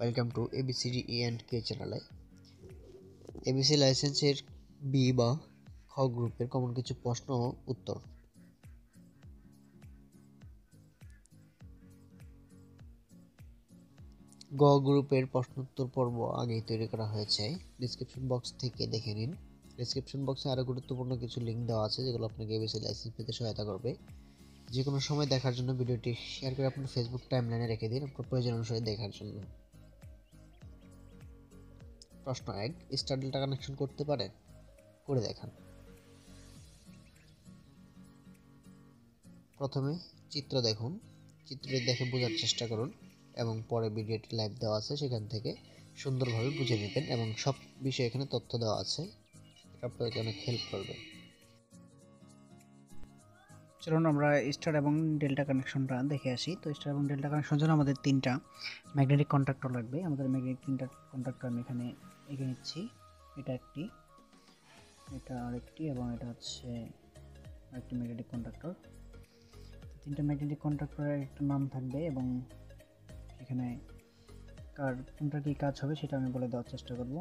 Welcome to ABCD E&K চ্যানেলে। ABC লাইসেন্সের B বা খ গ্রুপের কমন কিছু প্রশ্ন ও উত্তর। গ গ্রুপের প্রশ্নোত্তর পর্ব আগেই তৈরি করা হয়েছে, ডিসক্রিপশন বক্স থেকে দেখে নিন। ডিসক্রিপশন বক্সে আরও গুরুত্বপূর্ণ কিছু লিঙ্ক দেওয়া আছে যেগুলো আপনাকে এবিসি লাইসেন্স পেতে সহায়তা করবে। যে কোনো সময় দেখার জন্য ভিডিওটি শেয়ার করে আপনার ফেসবুক টাইমলাইনে রেখে দিন আপনার প্রয়োজন অনুসারে দেখার জন্য। প্রশ্ন 1, স্টার ডেল্টা কানেকশন করতে পারেন? করে দেখান। প্রথমে চিত্র দেখুন, চিত্রটি দেখে বোঝার চেষ্টা করুন এবং পরে ভিডিওটি লাইভ দেওয়া আছে সেখান থেকে সুন্দরভাবে বুঝে নেবেন এবং সব বিষয়ে এখানে তথ্য দেওয়া আছে, আপনাকে অনেক হেল্প করবে। চলুন আমরা স্টার এবং ডেল্টা কানেকশনটা দেখে আসি। তো স্টার এবং ডেল্টা কানেকশন জন্য আমাদের তিনটা ম্যাগনেটিক কন্ডাক্টর লাগবে। আমাদের ম্যাগনেটিক তিনটা কন্ডাক্টর আমি এখানে এঁকে নিচ্ছি। এটা একটি, এটা আরেকটি এবং এটা হচ্ছে আরেকটি ম্যাগনেটিক কন্ডাক্টর। তিনটা ম্যাগনেটিক কন্ডাক্টরের একটা নাম থাকবে এবং এখানে কার কোনটা কী কাজ হবে সেটা আমি বলে দেওয়ার চেষ্টা করব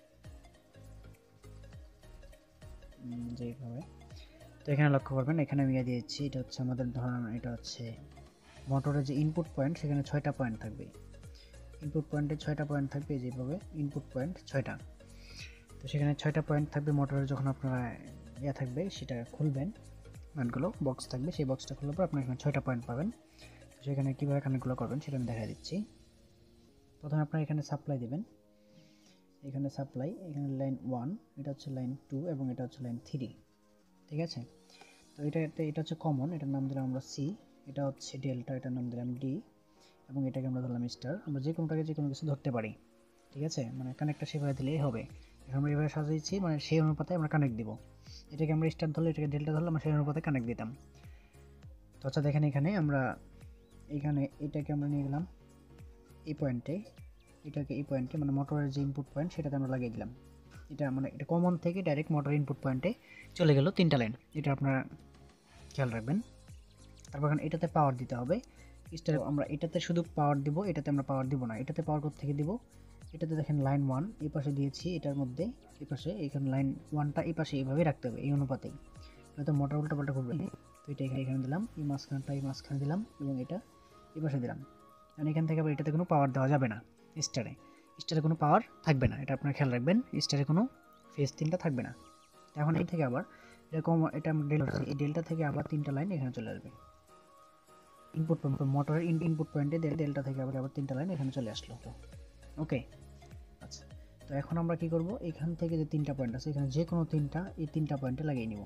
যেভাবে। তো এখানে লক্ষ্য করবেন, এখানে আমি দিয়েছি, এটা হচ্ছে আমাদের ধরুন এটা হচ্ছে মোটরের যে ইনপুট পয়েন্ট, সেখানে 6টা পয়েন্ট থাকবে। ইনপুট পয়েন্টে 6টা পয়েন্ট থাকবে, যেভাবে ইনপুট পয়েন্ট 6টা। তো সেখানে 6টা পয়েন্ট থাকবে মোটরের। যখন আপনারা থাকবে সেটা খুলবেন, পয়েন্টগুলো বক্স থাকবে, সেই বক্সটা খোলার পর আপনার এখানে 6টা পয়েন্ট পাবেন। তো সেখানে কীভাবে কানেক্টগুলো করবেন সেটা আমি দেখা দিচ্ছি। প্রথমে আপনারা এখানে সাপ্লাই দেবেন, এখানে সাপ্লাই, এখানে লাইন 1, এটা হচ্ছে লাইন 2 এবং এটা হচ্ছে লাইন 3, ঠিক আছে। তো এটা হচ্ছে কমন, এটার নাম দিলাম আমরা সি। এটা হচ্ছে ডেল্টা, এটার নাম দিলাম ডি এবং এটাকে আমরা ধরলাম স্টার। আমরা যে কোনোটাকে যে কোনো কিছু ধরতে পারি, ঠিক আছে, মানে কানেক্টটা সেভাবে দিলেই হবে। এখন আমরা এভাবে সাজিয়েছি, মানে সেই অনুপাতে আমরা কানেক্ট দিব। এটাকে আমরা স্টার ধরলে, এটাকে ডেল্টা ধরলে আমরা সেই অনুপাতে কানেক্ট দিতাম। তো আচ্ছা দেখেন, এখানে এটাকে আমরা নিয়ে গেলাম এই পয়েন্টে, এটাকে এই পয়েন্টে, মানে মোটরের যে ইনপুট পয়েন্ট সেটাতে আমরা লাগিয়ে দিলাম। এটা মানে এটা কমন থেকে ডাইরেক্ট মোটর ইনপুট পয়েন্টে চলে গেল 3টা লাইন, এটা আপনারা খেয়াল রাখবেন। তারপর এখন এটাতে পাওয়ার দিতে হবে। স্টার আমরা এটাতে শুধু পাওয়ার দিব, এটাতে আমরা পাওয়ার দিব না। এটাতে পাওয়ার কোথা থেকে দিব? এটাতে দেখেন লাইন 1 এই পাশে দিয়েছি, এটার মধ্যে এই পাশে, এখানে লাইন 1টা এই পাশে এইভাবে রাখতে হবে, এই অনুপাতেই, নয়তো মোটর উল্টাপাল্টা করবে। তো এটা এখানে দিলাম, এই মাঝখানটা এই মাঝখানে দিলাম এবং এটা এই পাশে দিলাম। কারণ এখান থেকে আবার এটাতে কোনো পাওয়ার দেওয়া যাবে না। স্টারে কোনো পাওয়ার থাকবে না, এটা আপনারা খেয়াল রাখবেন। স্টারে কোনো ফেজ 3টা থাকবে না। এখন এই থেকে আবার এরকম, এটা ডেল্টা, এই ডেল্টা থেকে আবার 3টা লাইন এখানে চলে আসবে। ইনপুট মোটরের ইনপুট পয়েন্টে ডেল্টা থেকে আবার 3টা লাইন এখানে চলে আসলো। ওকে, আচ্ছা। তো এখন আমরা কি করব, এখান থেকে যে 3টা পয়েন্ট আছে, এখানে যে কোনো 3টা, এই 3টা পয়েন্টে লাগিয়ে নিব,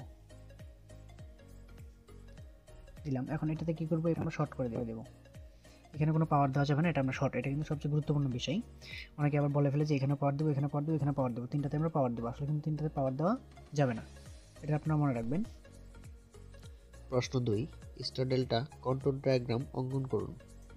দিলাম। এখন এটাতে কি করব, এটা আমরা শর্ট করে দেব। এখানে কোনো পাওয়ার দেওয়া যাবে না, এটা আমরা শর্ট, এটা কিন্তু সবচেয়ে গুরুত্বপূর্ণ বিষয়। অনেকে আবার বলে ফেলে যে এখানে পাওয়ার দেবো, এখানে পাওয়ার দেবো, এখানে পাওয়ার দেবো, 3টাতে আমরা পাওয়ার দেবো। আসলে কিন্তু 3টাতে পাওয়ার দেওয়া যাবে না, এটা আপনারা মনে রাখবেন। প্রশ্ন 2, স্টার ডেল্টা কন্ট্রোল ডায়াগ্রাম অঙ্কন করুন।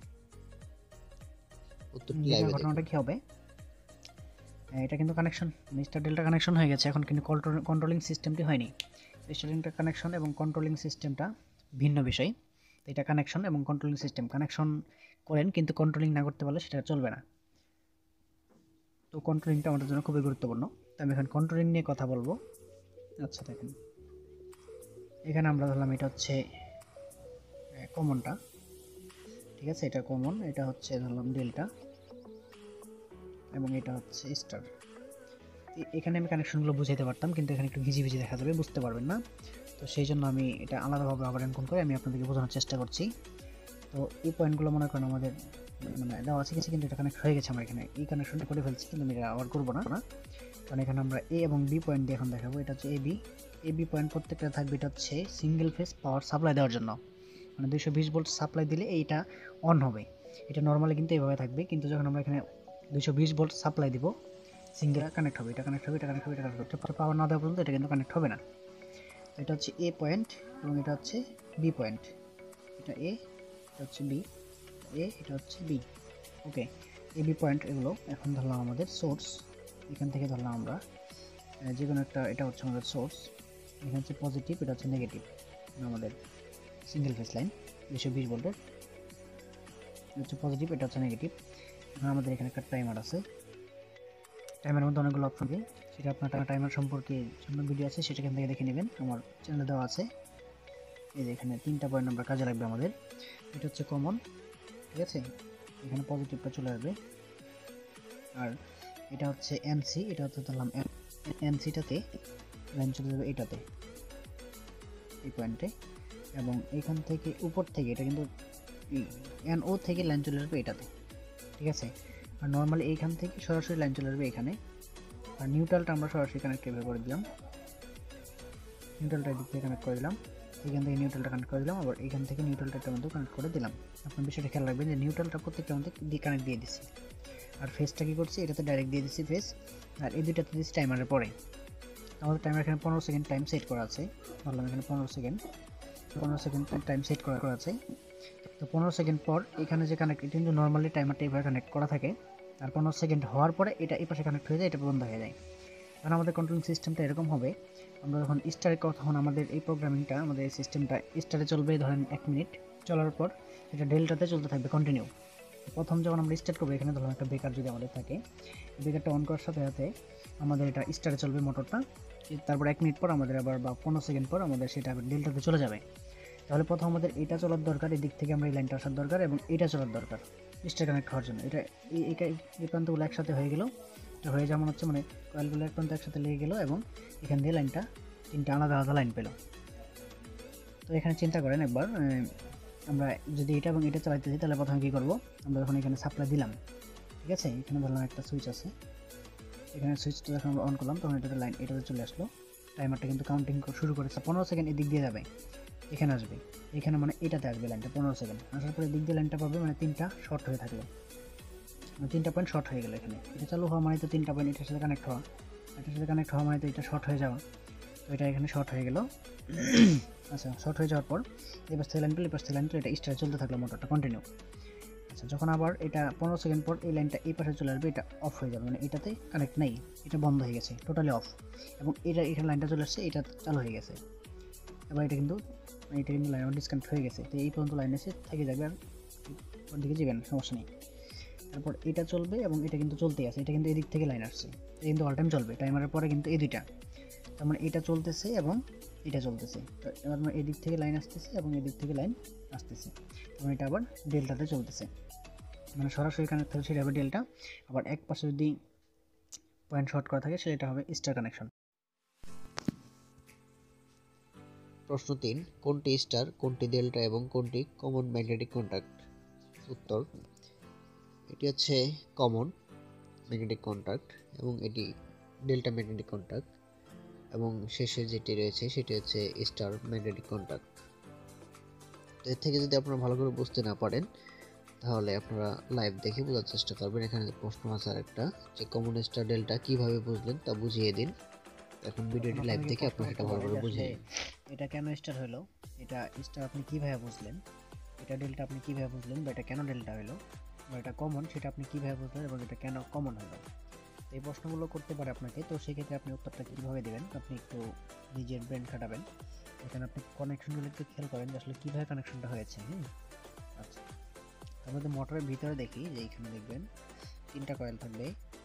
উত্তরটি লাইভে ঘটনাটা কি হবে, এটা কিন্তু কানেকশন, স্টার ডেল্টা কানেকশন হয়ে গেছে, এখন কিন্তু কন্ট্রোলিং সিস্টেমটি হয়নি। স্টার ডেল্টা কানেকশন এবং কন্ট্রোলিং সিস্টেমটা ভিন্ন বিষয়। এটা কানেকশন এবং কন্ট্রোলিং সিস্টেম, কানেকশন করেন কিন্তু কন্ট্রোলিং না করতে পারলে সেটা চলবে না। তো কন্ট্রোলিংটা আমাদের জন্য খুবই গুরুত্বপূর্ণ। তো আমি এখন কন্ট্রোলিং নিয়ে কথা বলবো। আচ্ছা দেখেন, এখানে আমরা ধরলাম এটা হচ্ছে কমনটা, ঠিক আছে, এটা কমন, এটা হচ্ছে ধরলাম ডেল্টা এবং এটা হচ্ছে স্টার। এখানে আমি কানেকশনগুলো বুঝাইতে পারতাম, কিন্তু এখানে একটু ভিজি দেখা যাবে, বুঝতে পারবেন না। তো সেই জন্য আমি এটা আলাদাভাবে আবার অঙ্কন করে আমি আপনাদেরকে বোঝানোর চেষ্টা করছি। তো এই পয়েন্টগুলো মনে করেন আমাদের মানে দেওয়া আছে কিছু, কিন্তু এটা কানেক্ট হয়ে গেছে, আমরা এখানে এই কানেকশনটা করে ফেলছি, কিন্তু আমি এটা আবার করবো না। কারণ এখানে আমরা এ এবং বি পয়েন্ট দিয়ে এখন দেখাবো। এটা হচ্ছে এ বি পয়েন্ট প্রত্যেকটা থাকবে, এটা হচ্ছে সিঙ্গেল ফেজ পাওয়ার সাপ্লাই দেওয়ার জন্য, মানে 220 ভোল্ট সাপ্লাই দিলে এইটা অন হবে। এটা নর্মালি কিন্তু এইভাবে থাকবে, কিন্তু যখন আমরা এখানে 220 ভোল্ট সাপ্লাই দিব, সিঙ্গেল কানেক্ট হবে, এটা কানেক্ট হবে, এটা কানেক্ট হবে, এটা কানেক্ট হবে। পাওয়ার না দেওয়া পর্যন্ত এটা কিন্তু কানেক্ট হবে না। এটা হচ্ছে এ পয়েন্ট এবং এটা হচ্ছে বি পয়েন্ট, এটা এ, এটা হচ্ছে বি, এটা হচ্ছে B. Okay, A B point এগুলো। এখন ধরলাম আমাদের সোর্স, এখান থেকে ধরলাম আমরা যে কোনো একটা, এটা হচ্ছে আমাদের সোর্স, এখানে হচ্ছে পজিটিভ, এটা হচ্ছে নেগেটিভ, আমাদের সিঙ্গেল ফেজ লাইন 220 ভোল্টের, এটা হচ্ছে পজিটিভ, এটা হচ্ছে নেগেটিভ। আমাদের এখানে একটা টাইমার আছে, টাইমারের মধ্যে অনেকগুলো অপশন আছে, সেটা আপনার টাইমার সম্পর্কে জন্য ভিডিও আছে, সেটা এখান থেকে দেখে নেবেন, আমার চ্যানেলে দেওয়া আছে। এই যে এখানে 3টা পয়েন্ট আমরা কাজে লাগবে আমাদের। এটা হচ্ছে কমন, ঠিক আছে, এখানে পজিটিভটা চলে আসবে। আর এটা হচ্ছে এনসি, এটা হচ্ছে ধরলাম এনসিটাতে লাইন চলে যাবে এটাতে, এই পয়েন্টে, এবং এখান থেকে উপর থেকে এটা কিন্তু এনও থেকে লাইন চলে আসবে এটাতে, ঠিক আছে। আর নর্মালি এইখান থেকে সরাসরি লাইন চলে আসবে এখানে। আর নিউট্রালটা আমরা সরাসরি কানেক্ট করে দিলাম, নিউট্রালটা এদিক থেকে কানেক্ট করে দিলাম, এখান থেকে নিউট্রালটা কানেক্ট করে দিলাম, আবার এখান থেকে নিউট্রালটা একটা মধ্যে কানেক্ট করে দিলাম। আপনার বিষয়টা খেয়াল রাখবেন যে নিউট্রালটা প্রত্যেকটা মধ্যে কানেক্ট দিয়ে দিচ্ছি। আর ফেসটা কী করছি, এটাতে ডাইরেক্ট দিয়ে দিচ্ছি ফেস, আর এই দুইটাতে দিচ্ছি টাইমারের পরে। আমাদের টাইমার এখানে 15 সেকেন্ড টাইম সেট করা আছে, বললাম এখানে 15 সেকেন্ড টাইম সেট করা আছে। তো 15 সেকেন্ড পর এখানে যে কানেক্ট, এটা কিন্তু নর্মালি টাইমারটা এইভাবে কানেক্ট করা থাকে, আর 15 সেকেন্ড হওয়ার পরে এটা এই পাশে কানেক্ট হয়ে যায়, এটা বন্ধ হয়ে যায়। কারণ আমাদের কন্ট্রোলিং সিস্টেমটা এরকম হবে, আমরা যখন স্টারে, তখন আমাদের এই প্রোগ্রামিংটা, আমাদের এই সিস্টেমটা স্টারে চলবে ধরেন 1 মিনিট, চলার পর এটা ডেল্টাতে চলতে থাকবে কন্টিনিউ। প্রথম যখন আমরা স্টার্ট করবো, এখানে ধরুন একটা বেকার যদি আমাদের থাকে, বেকারটা অন করার সাথে সাথে আমাদের এটা স্টারে চলবে মোটরটা, তারপর 1 মিনিট পর আমাদের আবার বা 15 সেকেন্ড পর আমাদের সেটা ডেল্টাতে চলে যাবে। তাহলে প্রথম আমাদের এটা চলার দরকার, এদিক থেকে আমরা এই লাইনটা আসার দরকার, এবং এটা চলার দরকার স্টার কানেক্ট হওয়ার জন্য। এটা এই প্রান্তগুলো একসাথে হয়ে গেল, এটা হয়ে যেমন হচ্ছে মানে কয়েলগুলো এক প্রান্ত একসাথে লেগে গেল, এবং এখান দিয়ে লাইনটা 3টা আলাদা আলাদা লাইন পেল। তো এখানে চিন্তা করেন একবার, আমরা যদি এটা এবং এটা চালাইতেছি, তাহলে প্রথমে কী করবো, আমরা যখন এখানে সাপ্লাই দিলাম, ঠিক আছে, এখানে ধরলাম একটা সুইচ আছে, এখানে সুইচটা যখন আমরা অন করলাম, তখন এটাতে লাইন এটাতে চলে আসলো, টাইমারটা কিন্তু কাউন্টিং শুরু করেছে। 15 সেকেন্ড এদিক দিয়ে যাবে, এখানে আসবে, এখানে মানে এটাতে আসবে লাইনটা 15 সেকেন্ড আসার পরে দিক দিয়ে লাইনটা পাবে, মানে 3টা শর্ট হয়ে থাকলো, 3টা পয়েন্ট শর্ট হয়ে গেল। এখানে এটা চালু হওয়া মানে তো 3টা পয়েন্ট এটার সাথে কানেক্ট হওয়া, এটার সাথে কানেক্ট হওয়া মানে তো এটা শর্ট হয়ে যাওয়া, তো এটা এখানে শর্ট হয়ে গেল। আচ্ছা, শর্ট হয়ে যাওয়ার পর এই পাশ থেকে লাইন পেলে, এই পাশ থেকে লাইন পেলে, এটা স্টারে চলতে থাকলো মোটরটা কন্টিনিউ। আচ্ছা, যখন আবার এটা 15 সেকেন্ড পর এই লাইনটা এই পাশে চলে আসবে, এটা অফ হয়ে যাবে, মানে এটাতে কানেক্ট নেই, এটা বন্ধ হয়ে গেছে, টোটালি অফ, এবং এটা এখানে লাইনটা চলে আসছে, এটা চালু হয়ে গেছে। এবার এটা কিন্তু লাইন আমার ডিসকানেক্ট হয়ে গেছে, তো এই পর্যন্ত লাইন এসে থেকে যাবে, আর ওদিকে যাবেন সমস্যা নেই। তারপর এটা চলবে, এবং এটা কিন্তু চলতেই আছে, এটা কিন্তু এদিক থেকে লাইন আসছে, এটা কিন্তু অল টাইম চলবে, টাইমারের পরে কিন্তু এই দুইটা, তার মানে এটা চলতেছে এবং এটা চলতেছে। তো এবার মানে এদিক থেকে লাইন আসতেছে এবং এদিক থেকে লাইন আসতেছে, এবং এটা আবার ডেল্টাতে চলতেছে, মানে সরাসরি কানেক্ট থাকলে সেটা হবে ডেল্টা, আবার এক পাশে যদি পয়েন্ট শর্ট করা থাকে সেটা হবে স্টার কানেকশন। প্রশ্ন 3, কোনটি স্টার, কোনটি ডেল্টা এবং কোনটি কমন ম্যাগনেটিক কন্ট্যাক্ট? উত্তর, এটি হচ্ছে কমন ম্যাগনেটিক কন্ট্যাক্ট এবং এটি ডেল্টা ম্যাগনেটিক কন্ট্যাক্ট, এবং শেষে যেটি রয়েছে সেটি হচ্ছে স্টার ম্যাগনেটিক কন্ট্যাক্ট। তো এর থেকে যদি আপনারা ভালো করে বুঝতে না পারেন, তাহলে আপনারা লাইভ দেখে বোঝার চেষ্টা করবেন। এখানে প্রশ্ন আছে আরেকটা, যে কমন স্টার ডেল্টা কিভাবে বুঝলেন তা বুঝিয়ে দিন। এখন ভিডিওটি লাইভ দেখে আপনারা সেটা ভালো করে বুঝিয়ে নিন। এটা কেন স্টার হলো, এটা স্টার আপনি কিভাবে বুঝলেন, এটা ডেল্টা আপনি কিভাবে বুঝলেন, বা এটা কেন ডেল্টা হলো, বা এটা কমন সেটা আপনি কিভাবে বুঝলেন, এবং এটা কেন কমন হলো, এই প্রশ্নগুলো করতে পারে আপনাকে। তো সেক্ষেত্রে আপনি উত্তরটা কীভাবে দেবেন, আপনি একটু নিজের ব্রেন খাটাবেন, এখানে আপনি কানেকশনগুলো একটু খেয়াল করেন যে আসলে কীভাবে কানেকশনটা হয়েছে। আচ্ছা, আমাদের মোটরের ভিতরে দেখি যে এইখানে দেখবেন 3টা কয়েল থাকবে,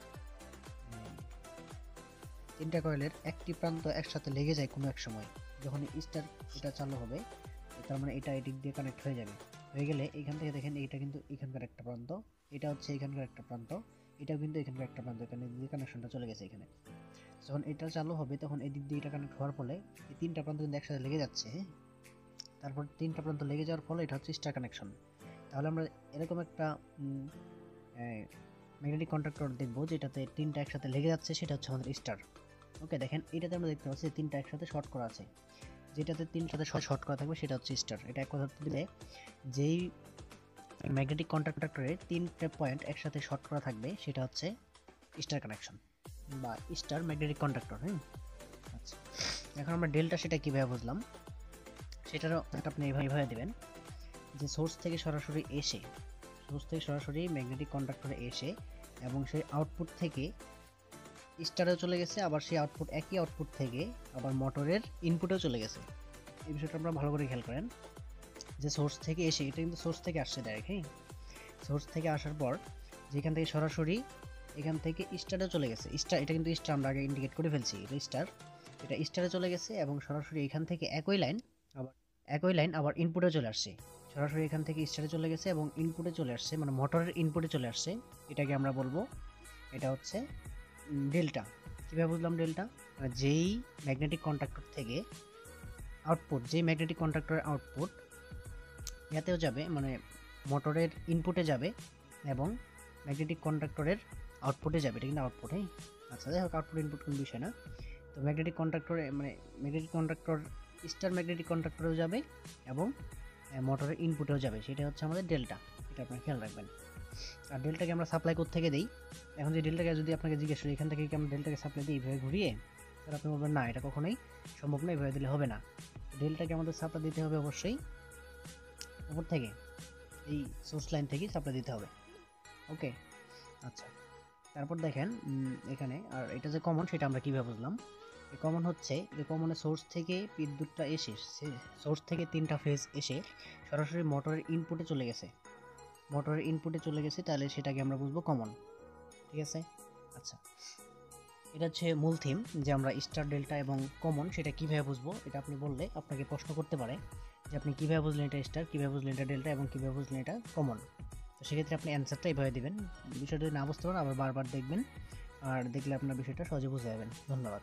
3টা কয়েলের একটি প্রান্ত একসাথে লেগে যায় কোনো এক সময়, যখন স্টার এটা চালু হবে, তার মানে এটা এদিক দিয়ে কানেক্ট হয়ে যাবে, হয়ে গেলে এইখান থেকে দেখেন এইটা কিন্তু এখানকার একটা প্রান্ত, এটা হচ্ছে এখানকার একটা প্রান্ত, এটাও কিন্তু এখানকার একটা প্রান্ত, এখানে দিয়ে কানেকশনটা চলে গেছে এখানে। যখন এটা চালু হবে, তখন এদিক দিয়ে এটা কানেক্ট হওয়ার ফলে এই 3টা প্রান্ত কিন্তু একসাথে লেগে যাচ্ছে, তারপর 3টা প্রান্ত লেগে যাওয়ার ফলে এটা হচ্ছে স্টার কানেকশন। তাহলে আমরা এরকম একটা ম্যাগনেটিক কন্ট্রাক্টর দেখবো যেটাতে 3টা একসাথে লেগে যাচ্ছে, সেটা হচ্ছে আমাদের স্টার। ওকে, দেখেন এটাতে আমরা দেখতে পাচ্ছি 3টা একসাথে শর্ট করা আছে, যেটাতে 3টাতে শর্ট করা থাকবে সেটা হচ্ছে স্টার। এটা এক কথা দিলে, যেই ম্যাগনেটিক কন্ট্রাক্টরে 3টে পয়েন্ট একসাথে শর্ট করা থাকবে সেটা হচ্ছে স্টার কানেকশন বা স্টার ম্যাগনেটিক কন্ট্রাক্টর। আচ্ছা, এখন আমরা ডেল্টা সেটা কীভাবে বুঝলাম, সেটারও আপনি এইভাবে দেবেন যে সোর্স থেকে সরাসরি ম্যাগনেটিক কন্ডাক্টরে এসে, এবং সেই আউটপুট থেকে স্টারে চলে গেছে, আবার সেই একই আউটপুট থেকে আবার মোটরের ইনপুটেও চলে গেছে। এই বিষয়টা আপনারা ভালো করে খেয়াল করেন যে সোর্স থেকে এসে, এটা কিন্তু সোর্স থেকে আসছে ডাইরেক্ট, সোর্স থেকে আসার পর যেখান থেকে সরাসরি এখান থেকে স্টারে চলে গেছে, স্টার, এটা কিন্তু স্টার আমরা আগে ইন্ডিকেট করে ফেলছি, এটা স্টার, এটা স্টারে চলে গেছে এবং সরাসরি এখান থেকে একই লাইন আবার ইনপুটে চলে আসছে। সরাসরি এখান থেকে স্টারে চলে গেছে এবং ইনপুটে চলে আসছে, মানে মোটরের ইনপুটে চলে আসছে। এটাকে আমরা বলবো এটা হচ্ছে ডেল্টা। কীভাবে বুঝলাম ডেল্টা? মানে যেই ম্যাগনেটিক কন্ডাক্টর থেকে আউটপুট, যেই ম্যাগনেটিক কন্ডাক্টরের আউটপুট ইয়াতেও যাবে, মানে মোটরের ইনপুটে যাবে এবং ম্যাগনেটিক কন্ডাক্টরের আউটপুটে যাবে, এটা কিন্তু আউটপুট। হ্যাঁ, আচ্ছা, যাই হোক, আউটপুট ইনপুট কোনো বিষয় না। তো ম্যাগনেটিক কন্ডাক্টরে, মানে ম্যাগনেটিক কন্ডাক্টর স্টার ম্যাগনেটিক কন্ডাক্টরেও যাবে এবং মোটরের ইনপুটেও যাবে, সেটা হচ্ছে আমাদের ডেল্টা। এটা আপনারা খেয়াল রাখবেন। আর ডেল্টাকে আমরা সাপ্লাই কোথা থেকে দিই? এখন যে ডেল্টাকে যদি আপনাকে জিজ্ঞেস করি এখান থেকে কি আমরা ডেল্টাকে সাপ্লাই দিই এইভাবে ঘুরিয়ে, তাহলে আপনি বলবেন না, এটা কখনোই সম্ভব না, এইভাবে দিলে হবে না। ডেল্টাকে আমাদের সাপ্লাই দিতে হবে অবশ্যই উপর থেকে, এই সোর্স লাইন থেকেই সাপ্লাই দিতে হবে। ওকে, আচ্ছা। তারপর দেখেন এখানে, আর এটা যে কমন সেটা আমরা কীভাবে বুঝলাম? এই কমন হচ্ছে যে কমনের সোর্স থেকে বিদ্যুৎটা এসে, সোর্স থেকে 3টা ফেজ এসে সরাসরি মোটরের ইনপুটে চলে গেছে, মোটরের ইনপুটে চলে গেছে, তাহলে সেটাকে আমরা বুঝবো কমন। ঠিক আছে, আচ্ছা। এটা হচ্ছে মূল থিম, যে আমরা স্টার, ডেল্টা এবং কমন সেটা কীভাবে বুঝবো। এটা আপনি বললে আপনাকে প্রশ্ন করতে পারে যে আপনি কীভাবে বুঝলেন এটা স্টার, কীভাবে বুঝলেন এটা ডেল্টা এবং কীভাবে বুঝলেন এটা কমন। তো সেক্ষেত্রে আপনি অ্যান্সারটা এইভাবে দেবেন। বিষয়টা যদি না বুঝতে পারেন আবার বারবার দেখবেন, আর দেখলে আপনার বিষয়টা সহজে বুঝে যাবেন। ধন্যবাদ।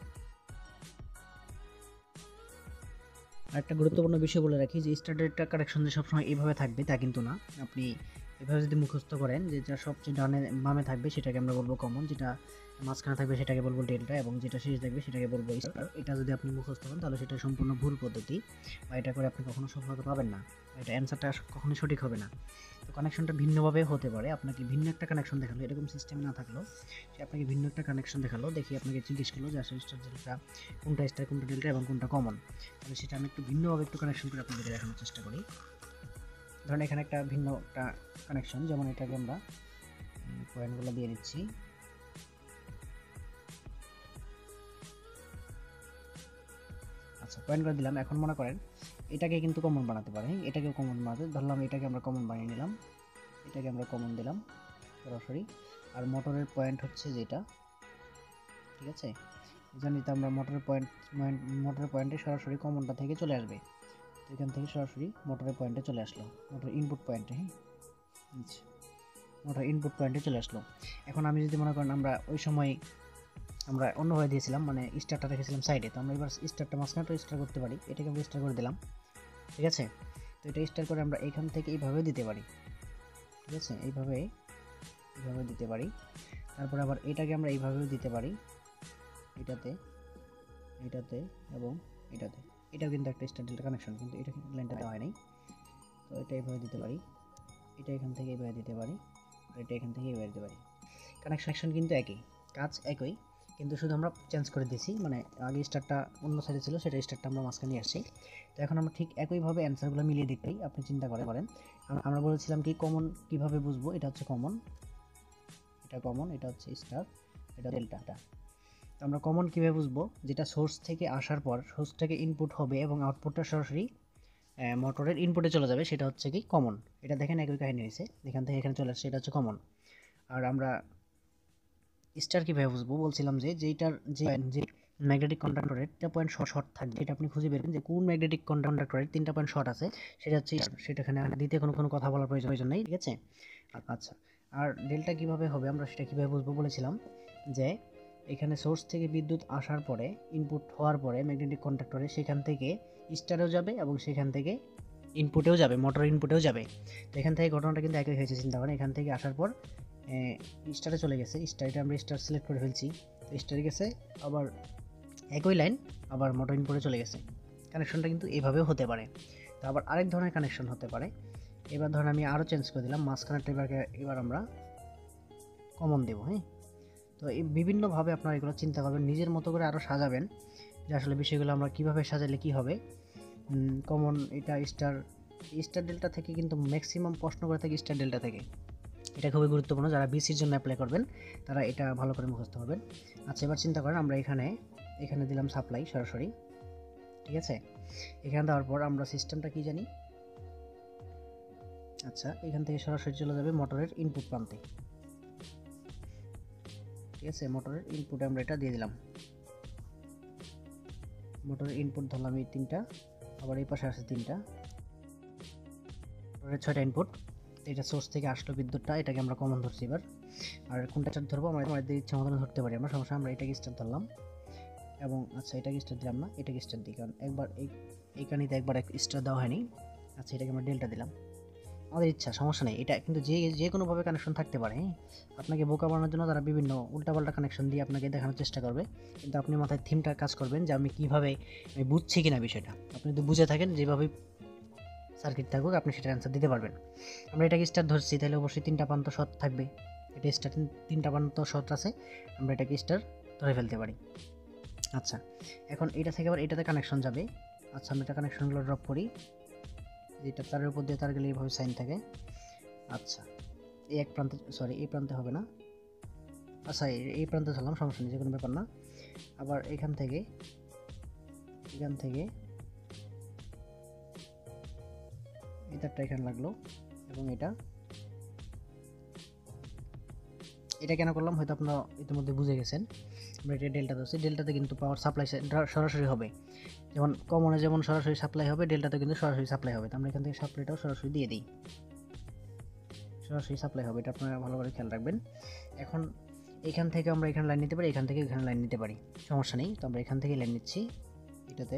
আরেকটা গুরুত্বপূর্ণ বিষয় বলে রাখি যে স্টার ডেল্টা কানেকশন যে সবসময় এইভাবে থাকবে তা কিন্তু না। আপনি এভাবে যদি মুখস্থ করেন যে যা সবচেয়ে ডানে বামে থাকবে সেটাকে আমরা বলবো কমন, যেটা মাঝখানে থাকবে সেটাকে বলবো ডেল্টা এবং যেটা শেষ থাকবে সেটাকে বলবো স্টার। এটা যদি আপনি মুখস্থ করেন তাহলে সেটা সম্পূর্ণ ভুল পদ্ধতি, বা এটা করে আপনি কখনো সফলতা পাবেন না, এটা অ্যান্সারটা কখনোই সঠিক হবে না। তো কানেকশনটা ভিন্নভাবে হতে পারে, আপনাকে ভিন্ন একটা কানেকশন দেখালো, এরকম সিস্টেম না থাকলেও সে আপনাকে ভিন্ন একটা কানেকশন দেখালো, দেখি আপনাকে জিজ্ঞেস করলো যে আসলে স্টার ডেল্টা কোনটা স্টার, কোনটা ডেল্টা এবং কোনটা কমন, তাহলে সেটা আমি একটু ভিন্নভাবে একটু কানেকশন করে আপনাদের দেখানোর চেষ্টা করি। ধরেন এখানে একটা ভিন্ন একটা কানেকশন, যেমন এটাকে আমরা পয়েন্টগুলো দিয়ে দিচ্ছি। আচ্ছা, পয়েন্ট করে দিলাম। এখন মনে করেন এটাকে কিন্তু কমন বানাতে পারে, এটাকেও কমন বানাতে ধরলাম, এটাকে আমরা কমন বানিয়ে নিলাম, এটাকে আমরা কমন দিলাম সরাসরি। আর মোটরের পয়েন্ট হচ্ছে যেটা, ঠিক আছে, জানি তো আমরা মোটরের পয়েন্টে সরাসরি কমনটা থেকে চলে আসবে। তো এখান থেকে সরাসরি মোটরের পয়েন্টে চলে আসলো, মোটরের ইনপুট পয়েন্টে। হ্যাঁ, আচ্ছা, মোটর ইনপুট পয়েন্টে চলে আসলো। এখন আমি যদি মনে করেন আমরা ওই সময় আমরা অন্যভাবে দিয়েছিলাম, মানে স্টারটা রেখেছিলাম সাইডে, তো আমরা এবার স্টারটা মাঝখানেটা স্টার করতে পারি, এটাকে আমরা স্টার করে দিলাম। ঠিক আছে, তো এটা স্টার করে আমরা এখান থেকে এইভাবে দিতে পারি। ঠিক আছে, এইভাবে দিতে পারি। তারপর আবার এটাকে আমরা এইভাবেও দিতে পারি, এটাতে এবং এটাতে। এটাও কিন্তু একটা স্টার ডেল্টা কানেকশন, কিন্তু এটা লাইনটা দেওয়া হয় নাই। তো এটা এইভাবে দিতে পারি, এটা এখান থেকে এইভাবে দিতে পারি, আর এটা এখান থেকে এইভাবে দিতে পারি। কানেকশন কিন্তু একই, কাজ একই, কিন্তু শুধু আমরা চেঞ্জ করে দিয়েছি, মানে আগে স্টারটা অন্য সাইডে ছিল, সেটা স্টারটা আমরা মাঝখানে নিয়ে আসছি। তো এখন আমরা ঠিক একইভাবে অ্যান্সারগুলো মিলিয়ে দেখতেই আপনি চিন্তা করেন। আমরা বলেছিলাম কি কমন কিভাবে বুঝবো, এটা হচ্ছে কমন, এটা কমন, এটা হচ্ছে স্টার, এটা ডেল্টা। তো আমরা কমন কীভাবে বুঝবো? যেটা সোর্স থেকে আসার পর সোর্স থেকে ইনপুট হবে এবং আউটপুটটা সরাসরি মোটরের ইনপুটে চলে যাবে, সেটা হচ্ছে কি কমন। এটা দেখেন একই কাহিনী হয়েছে, এখান থেকে এখানে চলে আসছে, এটা হচ্ছে কমন। আর আমরা স্টার কীভাবে বুঝবো বলছিলাম যে যেটার যে ম্যাগনেটিক কন্ডাক্টরের 3টা পয়েন্ট শর্ট থাকবে, এটা আপনি খুঁজে বের করুন যে কোন ম্যাগনেটিক কন্ডাক্টরের 3টা পয়েন্ট শর্ট আছে, সেটা হচ্ছে সেটা এখানে দিতে কোনো কথা বলার প্রয়োজন নেই। ঠিক আছে, আচ্ছা। আর ডেল্টা কিভাবে হবে আমরা সেটা কীভাবে বুঝবো বলেছিলাম যে এখানে সোর্স থেকে বিদ্যুৎ আসার পরে, ইনপুট হওয়ার পরে ম্যাগনেটিক কন্ডাক্টরে, সেখান থেকে স্টারেও যাবে এবং সেখান থেকে ইনপুটেও যাবে, মোটর ইনপুটেও যাবে। তো এখান থেকে ঘটনাটা কিন্তু একই হয়েছে, চিন্তা করেন, এখান থেকে আসার পর স্টারে চলে গেছে, স্টারটা আমরা স্টার সিলেক্ট করে ফেলছি, তো স্টারে গেছে, আবার একই লাইন আবার মোটর ইনপুটে চলে গেছে। কানেকশনটা কিন্তু এইভাবেও হতে পারে। তো আবার আরেক ধরনের কানেকশন হতে পারে। এবার ধরেন আমি আরও চেঞ্জ করে দিলাম, মাঝখানেরটা এবার আমরা কমন দেবো। হ্যাঁ, তো এই বিভিন্নভাবে আপনারা এগুলো চিন্তা করবেন, নিজের মতো করে আরও সাজাবেন যে আসলে বিষয়গুলো আমরা কীভাবে সাজালে কী হবে। কমন, এটা স্টার ডেল্টা থেকে কিন্তু ম্যাক্সিমাম প্রশ্ন করে থাকে স্টার ডেল্টা থেকে, এটা খুবই গুরুত্বপূর্ণ। যারা বিসির জন্য অ্যাপ্লাই করবেন তারা এটা ভালো করে মুখস্থ করবেন। আচ্ছা, এবার চিন্তা করেন আমরা এখানে দিলাম সাপ্লাই সরাসরি। ঠিক আছে, এখানে দেওয়ার পর আমরা সিস্টেমটা কি জানি, আচ্ছা, এখান থেকে সরাসরি চলে যাবে মোটরের ইনপুট প্রান্তে। ঠিক আছে, মোটরের ইনপুটে আমরা এটা দিয়ে দিলাম। মোটরের ইনপুট ধরলাম এই 3টা, আবার এই পাশে আছে 3টা, মোটরের 6টা ইনপুট। এটা সোর্স থেকে আসলো বিদ্যুৎটা, এটাকে আমরা কমন ধরছি এবার। আর কোনটা স্টার ধরবো আমরা আমাদের ইচ্ছা মতন ধরতে পারি, আমরা সমস্যা, আমরা এটাকে স্টার ধরলাম। এবং আচ্ছা এটাকে স্টার দিলাম না, এটাকে স্টার দিই, কারণ একবার এইখানেতে একবার স্টার দেওয়া হয়নি। আচ্ছা এটাকে আমরা ডেল্টা দিলাম, আমাদের ইচ্ছা, সমস্যা নেই। এটা কিন্তু যে কোনোভাবে কানেকশন থাকতে পারে, হ্যাঁ। আপনাকে বোকা বানানোর জন্য তারা বিভিন্ন উল্টাপাল্টা কানেকশন দিয়ে আপনাকে দেখানোর চেষ্টা করবে, কিন্তু আপনি মাথায় থিমটা কাজ করবেন যে আমি কীভাবে, আমি বুঝছি কিনা বিষয়টা। আপনি যদি বুঝে থাকেন যেভাবে সার্কিট থাকুক আপনি সেটা অ্যান্সার দিতে পারবেন। আমরা এটাকে স্টার ধরছি, তাহলে অবশ্যই 3টা প্রান্ত শর্ট থাকবে। এটা স্টার 3টা প্রান্ত শর্ট আছে, আমরা এটাকে স্টার ধরে ফেলতে পারি। আচ্ছা এখন এটা থেকে আবার এটাতে কানেকশন যাবে। আচ্ছা আমরা এটা কানেকশনগুলো ড্রপ করি, যেটা তারের উপর দিয়ে তার গেলে এইভাবে সাইন থাকে। আচ্ছা এই এক প্রান্তে, সরি এই প্রান্তে হবে না, আচ্ছা এই প্রান্তে ধরলাম, সমস্যা নেই, যে কোনো ব্যাপার না। আবার এখান থেকে এই তারটা এখানে লাগলো, এবং এটা কেন করলাম হয়তো আপনারা ইতিমধ্যে বুঝে গেছেন। আমরা এটা ডেল্টা ধরছি, ডেল্টাতে কিন্তু পাওয়ার সাপ্লাই সরাসরি হবে, যেমন কমনে যেমন সরাসরি সাপ্লাই হবে, ডেল্টাতে কিন্তু সরাসরি সাপ্লাই হবে। তো আমরা এখান থেকে সাপ্লাইটাও সরাসরি দিয়ে দিই, সরাসরি সাপ্লাই হবে, এটা আপনারা ভালো করে খেয়াল রাখবেন। এখন এখান থেকে আমরা এখানে লাইন নিতে পারি, এখান থেকে এখানে লাইন নিতে পারি, সমস্যা নেই। তো আমরা এখান থেকে লাইন নিচ্ছি, এটাতে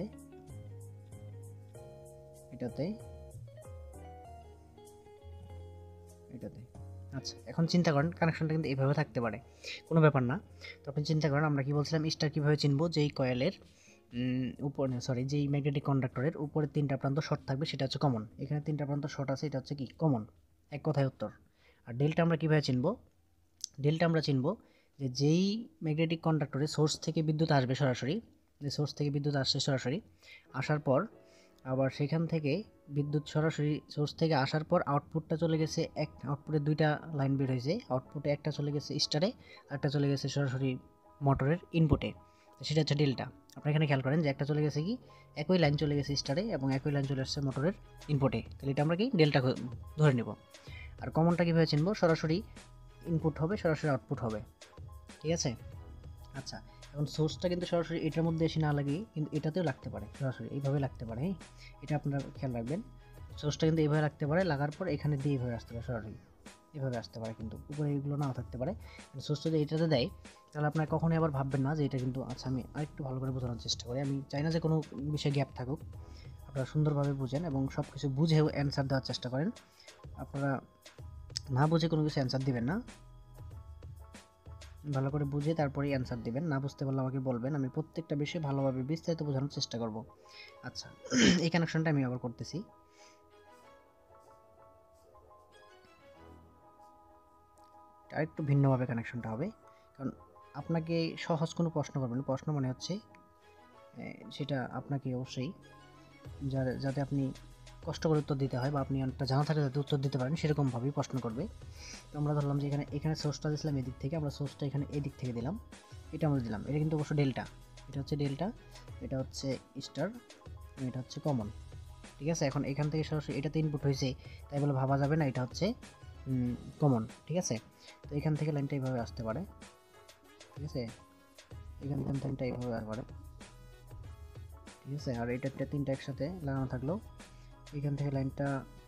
আচ্ছা এখন চিন্তা করেন কানেকশনটা কিন্তু এইভাবে থাকতে পারে, কোনো ব্যাপার না। তো আপনি চিন্তা করেন আমরা কি বলছিলাম, স্টার কীভাবে চিনবো, যেই কয়েলের উপরে, সরি যেই ম্যাগনেটিক কন্ডাক্টরের উপরে 3টা প্রান্ত শর্ট থাকবে সেটা হচ্ছে কমন। এখানে 3টা প্রান্ত শর্ট আছে, এটা হচ্ছে কি কমন, এক কথায় উত্তর। আর ডেল্টা আমরা কীভাবে চিনবো, ডেল্টা আমরা চিনবো যে যেই ম্যাগনেটিক কন্ডাক্টরে সোর্স থেকে বিদ্যুৎ আসবে সরাসরি, যে সোর্স থেকে বিদ্যুৎ আসছে সরাসরি, আসার পর আবার সেখান থেকে বিদ্যুৎ সরাসরি সোর্স থেকে আসার পর আউটপুটটা চলে গেছে, আউটপুটে 2টা লাইন বের হয়েছে, আউটপুটে একটা চলে গেছে স্টারে, আর একটা চলে গেছে সরাসরি মোটরের ইনপুটে, সেটা হচ্ছে ডেল্টা। আপনি এখানে খেয়াল করেন যে একটা চলে গেছে কি, একই লাইন চলে গেছে স্টারে এবং একই লাইন চলে আসছে মোটরের ইনপুটে, তাহলে এটা আমরা কি ডেল্টা ধরে নেব। আর কমনটা কীভাবে চিনবো, সরাসরি ইনপুট হবে সরাসরি আউটপুট হবে, ঠিক আছে। আচ্ছা এখন সোর্সটা কিন্তু সরাসরি এটার মধ্যে এসে না লাগিয়ে কিন্তু এটাতেও লাগতে পারে, সরাসরি এইভাবে লাগতে পারে, হ্যাঁ এটা আপনারা খেয়াল রাখবেন। সোর্সটা কিন্তু এইভাবে লাগতে পারে, লাগার পর এখানে দিয়ে এইভাবে আসতে পারে, সরাসরি এভাবে আসতে পারে, কিন্তু উপরে এইগুলো নাও থাকতে পারে। সোর্স যদি এটাতে দেয় তাহলে আপনার কখনোই আবার ভাববেন না যে এটা কিন্তু, আচ্ছা আমি আরেকটু ভালো করে বোঝানোর চেষ্টা করি, আমি চাই না যে কোনো বিষয়ে গ্যাপ থাকুক, আপনারা সুন্দরভাবে বুঝেন এবং সব কিছু বুঝেও অ্যান্সার দেওয়ার চেষ্টা করেন। আপনারা না বুঝে কোনো কিছু অ্যান্সার দিবেন না, ভালো করে বুঝে তারপরেই অ্যান্সার দিবেন। না বুঝতে পারলে আমাকে বলবেন, আমি প্রত্যেকটা বিষয়ে ভালোভাবে বিস্তারিত বোঝানোর চেষ্টা করব। আচ্ছা এই কানেকশনটা আমি আবার করতেছি, আরেকটু ভিন্নভাবে কানেকশনটা হবে, কারণ আপনাকে সহজ কোনো প্রশ্ন করবেন, প্রশ্ন মানে হচ্ছে সেটা আপনাকে অবশ্যই যাতে আপনি কষ্ট করে উত্তর দিতে হয় বা আপনি অনেকটা জানা থাকে যাতে উত্তর দিতে পারেন সেরকমভাবেই প্রশ্ন করবে। তো আমরা ধরলাম যে এখানে সোর্সটা দিয়েছিলাম এদিক থেকে, আমরা সোর্সটা এখানে এদিক থেকে দিলাম, এটা আমরা দিলাম, এটা কিন্তু অবশ্য ডেল্টা, এটা হচ্ছে ডেল্টা, এটা হচ্ছে স্টার, এটা হচ্ছে কমন, ঠিক আছে। এখন এখান থেকে সরাসরি এটাতে ইনপুট হয়েছে, তাই বলে ভাবা যাবে না এটা হচ্ছে কমন, ঠিক আছে। তো এখান থেকে লাইনটা এইভাবে আসতে পারে, ঠিক আছে, এখান থেকে লাইনটা এইভাবে আসতে পারে, ঠিক আছে। আর এটা 3টা একসাথে লাগানো থাকলো, এখান থেকে লাইনটা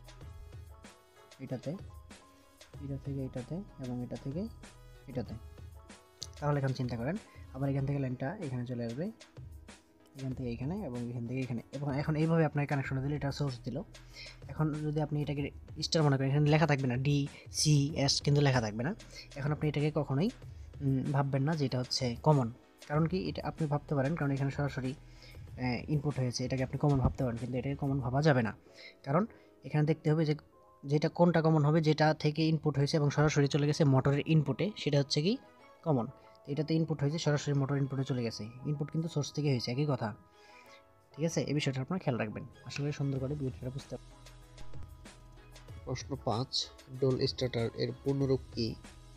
এটা থেকে এটাতে এবং এটা থেকে এটাতে, তাহলে এখন চিন্তা করেন আবার এখান থেকে লাইনটা এখানে চলে আসবে, এখান থেকে এখানে এবং এখান থেকে এখানে, এবং এখন এইভাবে আপনার কানেকশন দিলে এটা সোর্স দিল। এখন যদি আপনি এটাকে স্টার মনে করেন, এখানে লেখা থাকবে না ডি সি এস, কিন্তু লেখা থাকবে না। এখন আপনি এটাকে কখনোই ভাববেন না যে এটা হচ্ছে কমন, কারণ কি এটা আপনি ভাবতে পারেন, কারণ এখানে সরাসরি ইনপুট হয়েছে, এটাকে আপনি কমন ভাবতে পারেন, কিন্তু এটাকে কমন ভাবা যাবে না, কারণ এখানে দেখতে হবে যে যেটা কোনটা কমন হবে, যেটা থেকে ইনপুট হয়েছে এবং সরাসরি চলে গেছে মোটরের ইনপুটে, সেটা হচ্ছে কি কমন। এটাতে ইনপুট হয়েছে সরাসরি মোটর ইনপুটে চলে গেছে, ইনপুট কিন্তু সোর্স থেকে হয়েছে, একই কথা, ঠিক আছে। এই বিষয়টা আপনারা খেয়াল রাখবেন, আশা করি সুন্দর করে ভিডিওটা বুঝতে। প্রশ্ন 5, ডোল স্টার্টার এর পূর্ণরূপ কি?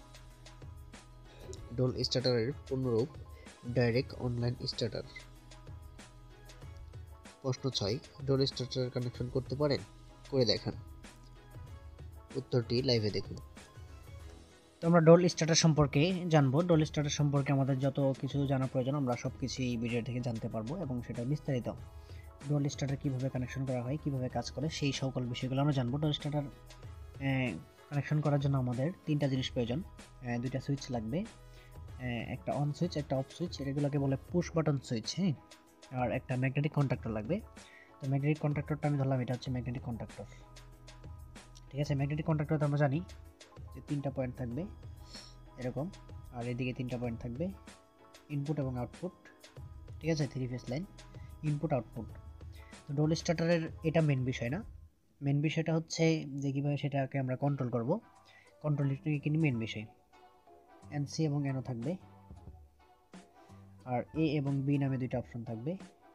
ডোল স্টার্টারের পূর্ণরূপ ডাইরেক্ট অনলাইন স্টার্টার। প্রশ্ন 6, ডোল স্টার্টার কানেকশন করতে পারেন? করে দেখান। উত্তরটি লাইভে দেখুন। তো আমরা ডোল স্টার্টার সম্পর্কে জানবো। ডোল স্টার্টার সম্পর্কে আমাদের যত কিছু জানা প্রয়োজন আমরা সব কিছু এই ভিডিও থেকে জানতে পারবো এবং সেটা বিস্তারিত। ডোল স্টার্টার কীভাবে কানেকশন করা হয়, কীভাবে কাজ করে, সেই সকল বিষয়গুলো আমরা জানবো। ডোল স্টার্টার কানেকশন করার জন্য আমাদের তিনটা জিনিস প্রয়োজন। দুইটা সুইচ লাগবে, একটা অন সুইচ, একটা অফ সুইচ, এগুলোকে বলে পুশ বাটন সুইচ, হ্যাঁ। আর একটা ম্যাগনেটিক কন্ট্যাক্টর লাগবে। তো ম্যাগনেটিক কন্ট্যাক্টরটা আমি ধরলাম এটা হচ্ছে ম্যাগনেটিক কন্ট্যাক্টর, ঠিক আছে। ম্যাগনেটিক কন্ট্যাক্টর তো আমরা জানি যে তিনটা পয়েন্ট থাকবে এরকম, আর এদিকে তিনটা পয়েন্ট থাকবে, ইনপুট এবং আউটপুট, ঠিক আছে, three phase line, input output. তো ডোল স্টার্টারের এটা মেন বিষয় না, মেন বিষয়টা হচ্ছে যে কীভাবে সেটাকে আমরা কন্ট্রোল করব। কন্ট্রোল কিন্তু মেন বিষয়। এনসি এবং এনও থাকবে, আর এ এবং বি নামে দুইটা অপশন থাকবে,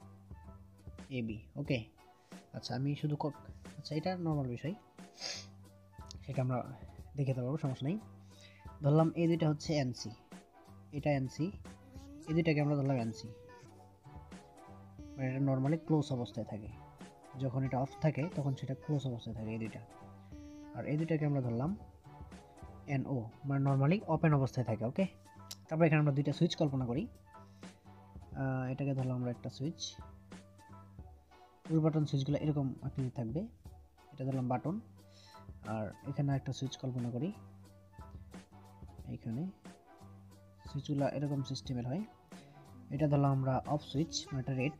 এ বি, ওকে। আচ্ছা আমি শুধু আচ্ছা এটা নর্মাল বিষয়, সেটা আমরা দেখে দিতে পারবো, সমস্যা নেই। ধরলাম এই দুইটা হচ্ছে এনসি, এটা এনসি, এই দুইটাকে আমরা ধরলাম এনসি, মানে এটা নর্মালি ক্লোজ অবস্থায় থাকে। যখন এটা অফ থাকে তখন সেটা ক্লোজ অবস্থায় থাকে এই দুইটা। আর এই দুইটাকে আমরা ধরলাম এনও, মানে নর্মালি ওপেন অবস্থায় থাকে, ওকে। তারপর এখানে আমরা দুইটা সুইচ কল্পনা করি। এটাকে ধরলাম আমরা একটা সুইচ, পুশ বাটন সুইচগুলো এরকম আকৃতি থাকবে, এটা ধরলাম বাটন। আর এখানে একটা সুইচ কল্পনা করি, এইখানে সুইচগুলো এরকম সিস্টেমের হয়। এটা ধরলাম আমরা অফ সুইচ, মানে এটা রেড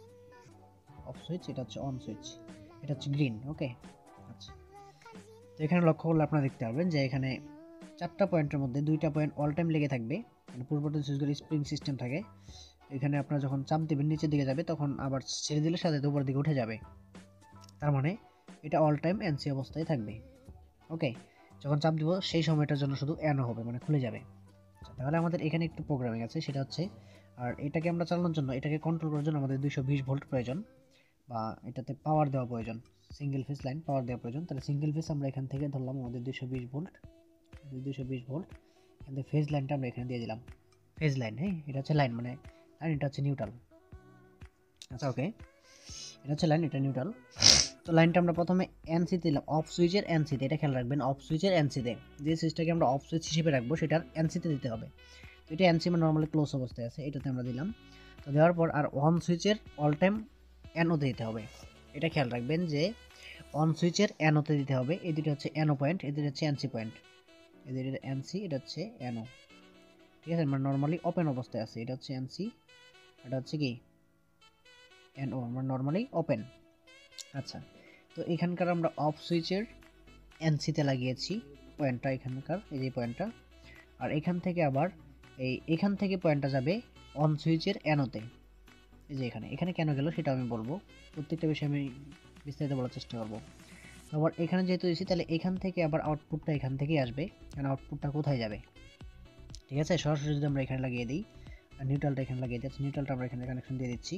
অফ সুইচ, এটা হচ্ছে অন সুইচ, এটা হচ্ছে গ্রিন, ওকে। আচ্ছা, তো এখানে লক্ষ্য করলে আপনারা দেখতে পারবেন যে এখানে চারটা পয়েন্টের মধ্যে দুইটা পয়েন্ট অল টাইম লেগে থাকবে, মানে পুশ বাটন সুইচগুলো স্প্রিং সিস্টেম থাকে। এখানে আপনারা যখন চাপ দেবেন নিচের দিকে যাবে, তখন আবার ছেড়ে দিলে সাথে উপর দিকে উঠে যাবে, তার মানে এটা অল টাইম এনসি অবস্থায় থাকবে, ওকে। যখন চাপ দিব সেই সময়টার জন্য শুধু এনও হবে, মানে খুলে যাবে। তাহলে আমাদের এখানে একটু প্রোগ্রামিং আছে, সেটা হচ্ছে, আর এটাকে আমরা চালানোর জন্য, এটাকে কন্ট্রোল করার জন্য আমাদের 220 ভোল্ট প্রয়োজন, বা এটাতে পাওয়ার দেওয়া প্রয়োজন, সিঙ্গেল ফেজ লাইন পাওয়ার দেওয়া প্রয়োজন। তাহলে সিঙ্গেল ফেজ আমরা এখান থেকে ধরলাম আমাদের 220 ভোল্ট, 220 ভোল্ট, এখান ফেজ লাইনটা আমরা এখানে দিয়ে দিলাম, ফেজ লাইন, হ্যাঁ, এটা হচ্ছে লাইন, মানে লাইন, এটা হচ্ছে নিউট্রাল। আচ্ছা ওকে, এটা হচ্ছে লাইন, এটা নিউট্রাল। তো লাইনটা আমরা প্রথমে এনসিতে দিলাম, অফ সুইচের এনসিতে, এটা খেয়াল রাখবেন, অফ সুইচের এনসিতে, যে সুইচটাকে আমরা অফ সুইচ হিসেবে রাখবো সেটার এনসিতে দিতে হবে। তো এটা এনসি মানে নর্মালি ক্লোজ অবস্থায় আছে, এটাতে আমরা দিলাম। তো দেওয়ার পর আর অন সুইচের অল টাইম এনওতে দিতে হবে, এটা খেয়াল রাখবেন যে অন সুইচের এনওতে দিতে হবে। এই দুটো হচ্ছে এনও পয়েন্ট, এই দুটো হচ্ছে এনসি পয়েন্ট, এই দুটো এনসি, এটা হচ্ছে এনও, ঠিক আছে, মানে নর্মালি ওপেন অবস্থায় আছে। এটা হচ্ছে এনসি, এটা হচ্ছে কি এনও, মানে নর্মালি ওপেন। আচ্ছা, তো এখানকার আমরা অফ সুইচের এনসিতে লাগিয়েছি পয়েন্টটা, এখানকার এই যে পয়েন্টটা। আর এখান থেকে আবার এখান থেকে পয়েন্টটা যাবে অন সুইচের এনোতে, এই যে এখানে, এখানে কেন গেল সেটা আমি বলবো, প্রত্যেকটা বিষয় আমি বিস্তারিত বলার চেষ্টা করবো। আবার এখানে যেহেতু এসেছি, তাহলে এখান থেকে আবার আউটপুটটা এখান থেকেই আসবে, কারণ আউটপুটটা কোথায় যাবে, ঠিক আছে। সরাসরি যদি আমরা এখানে লাগিয়ে দিই, আর নিউট্রালটা এখানে লাগিয়ে দিচ্ছি, নিউট্রালটা আমরা এখানে কানেকশন দিয়ে দিচ্ছি,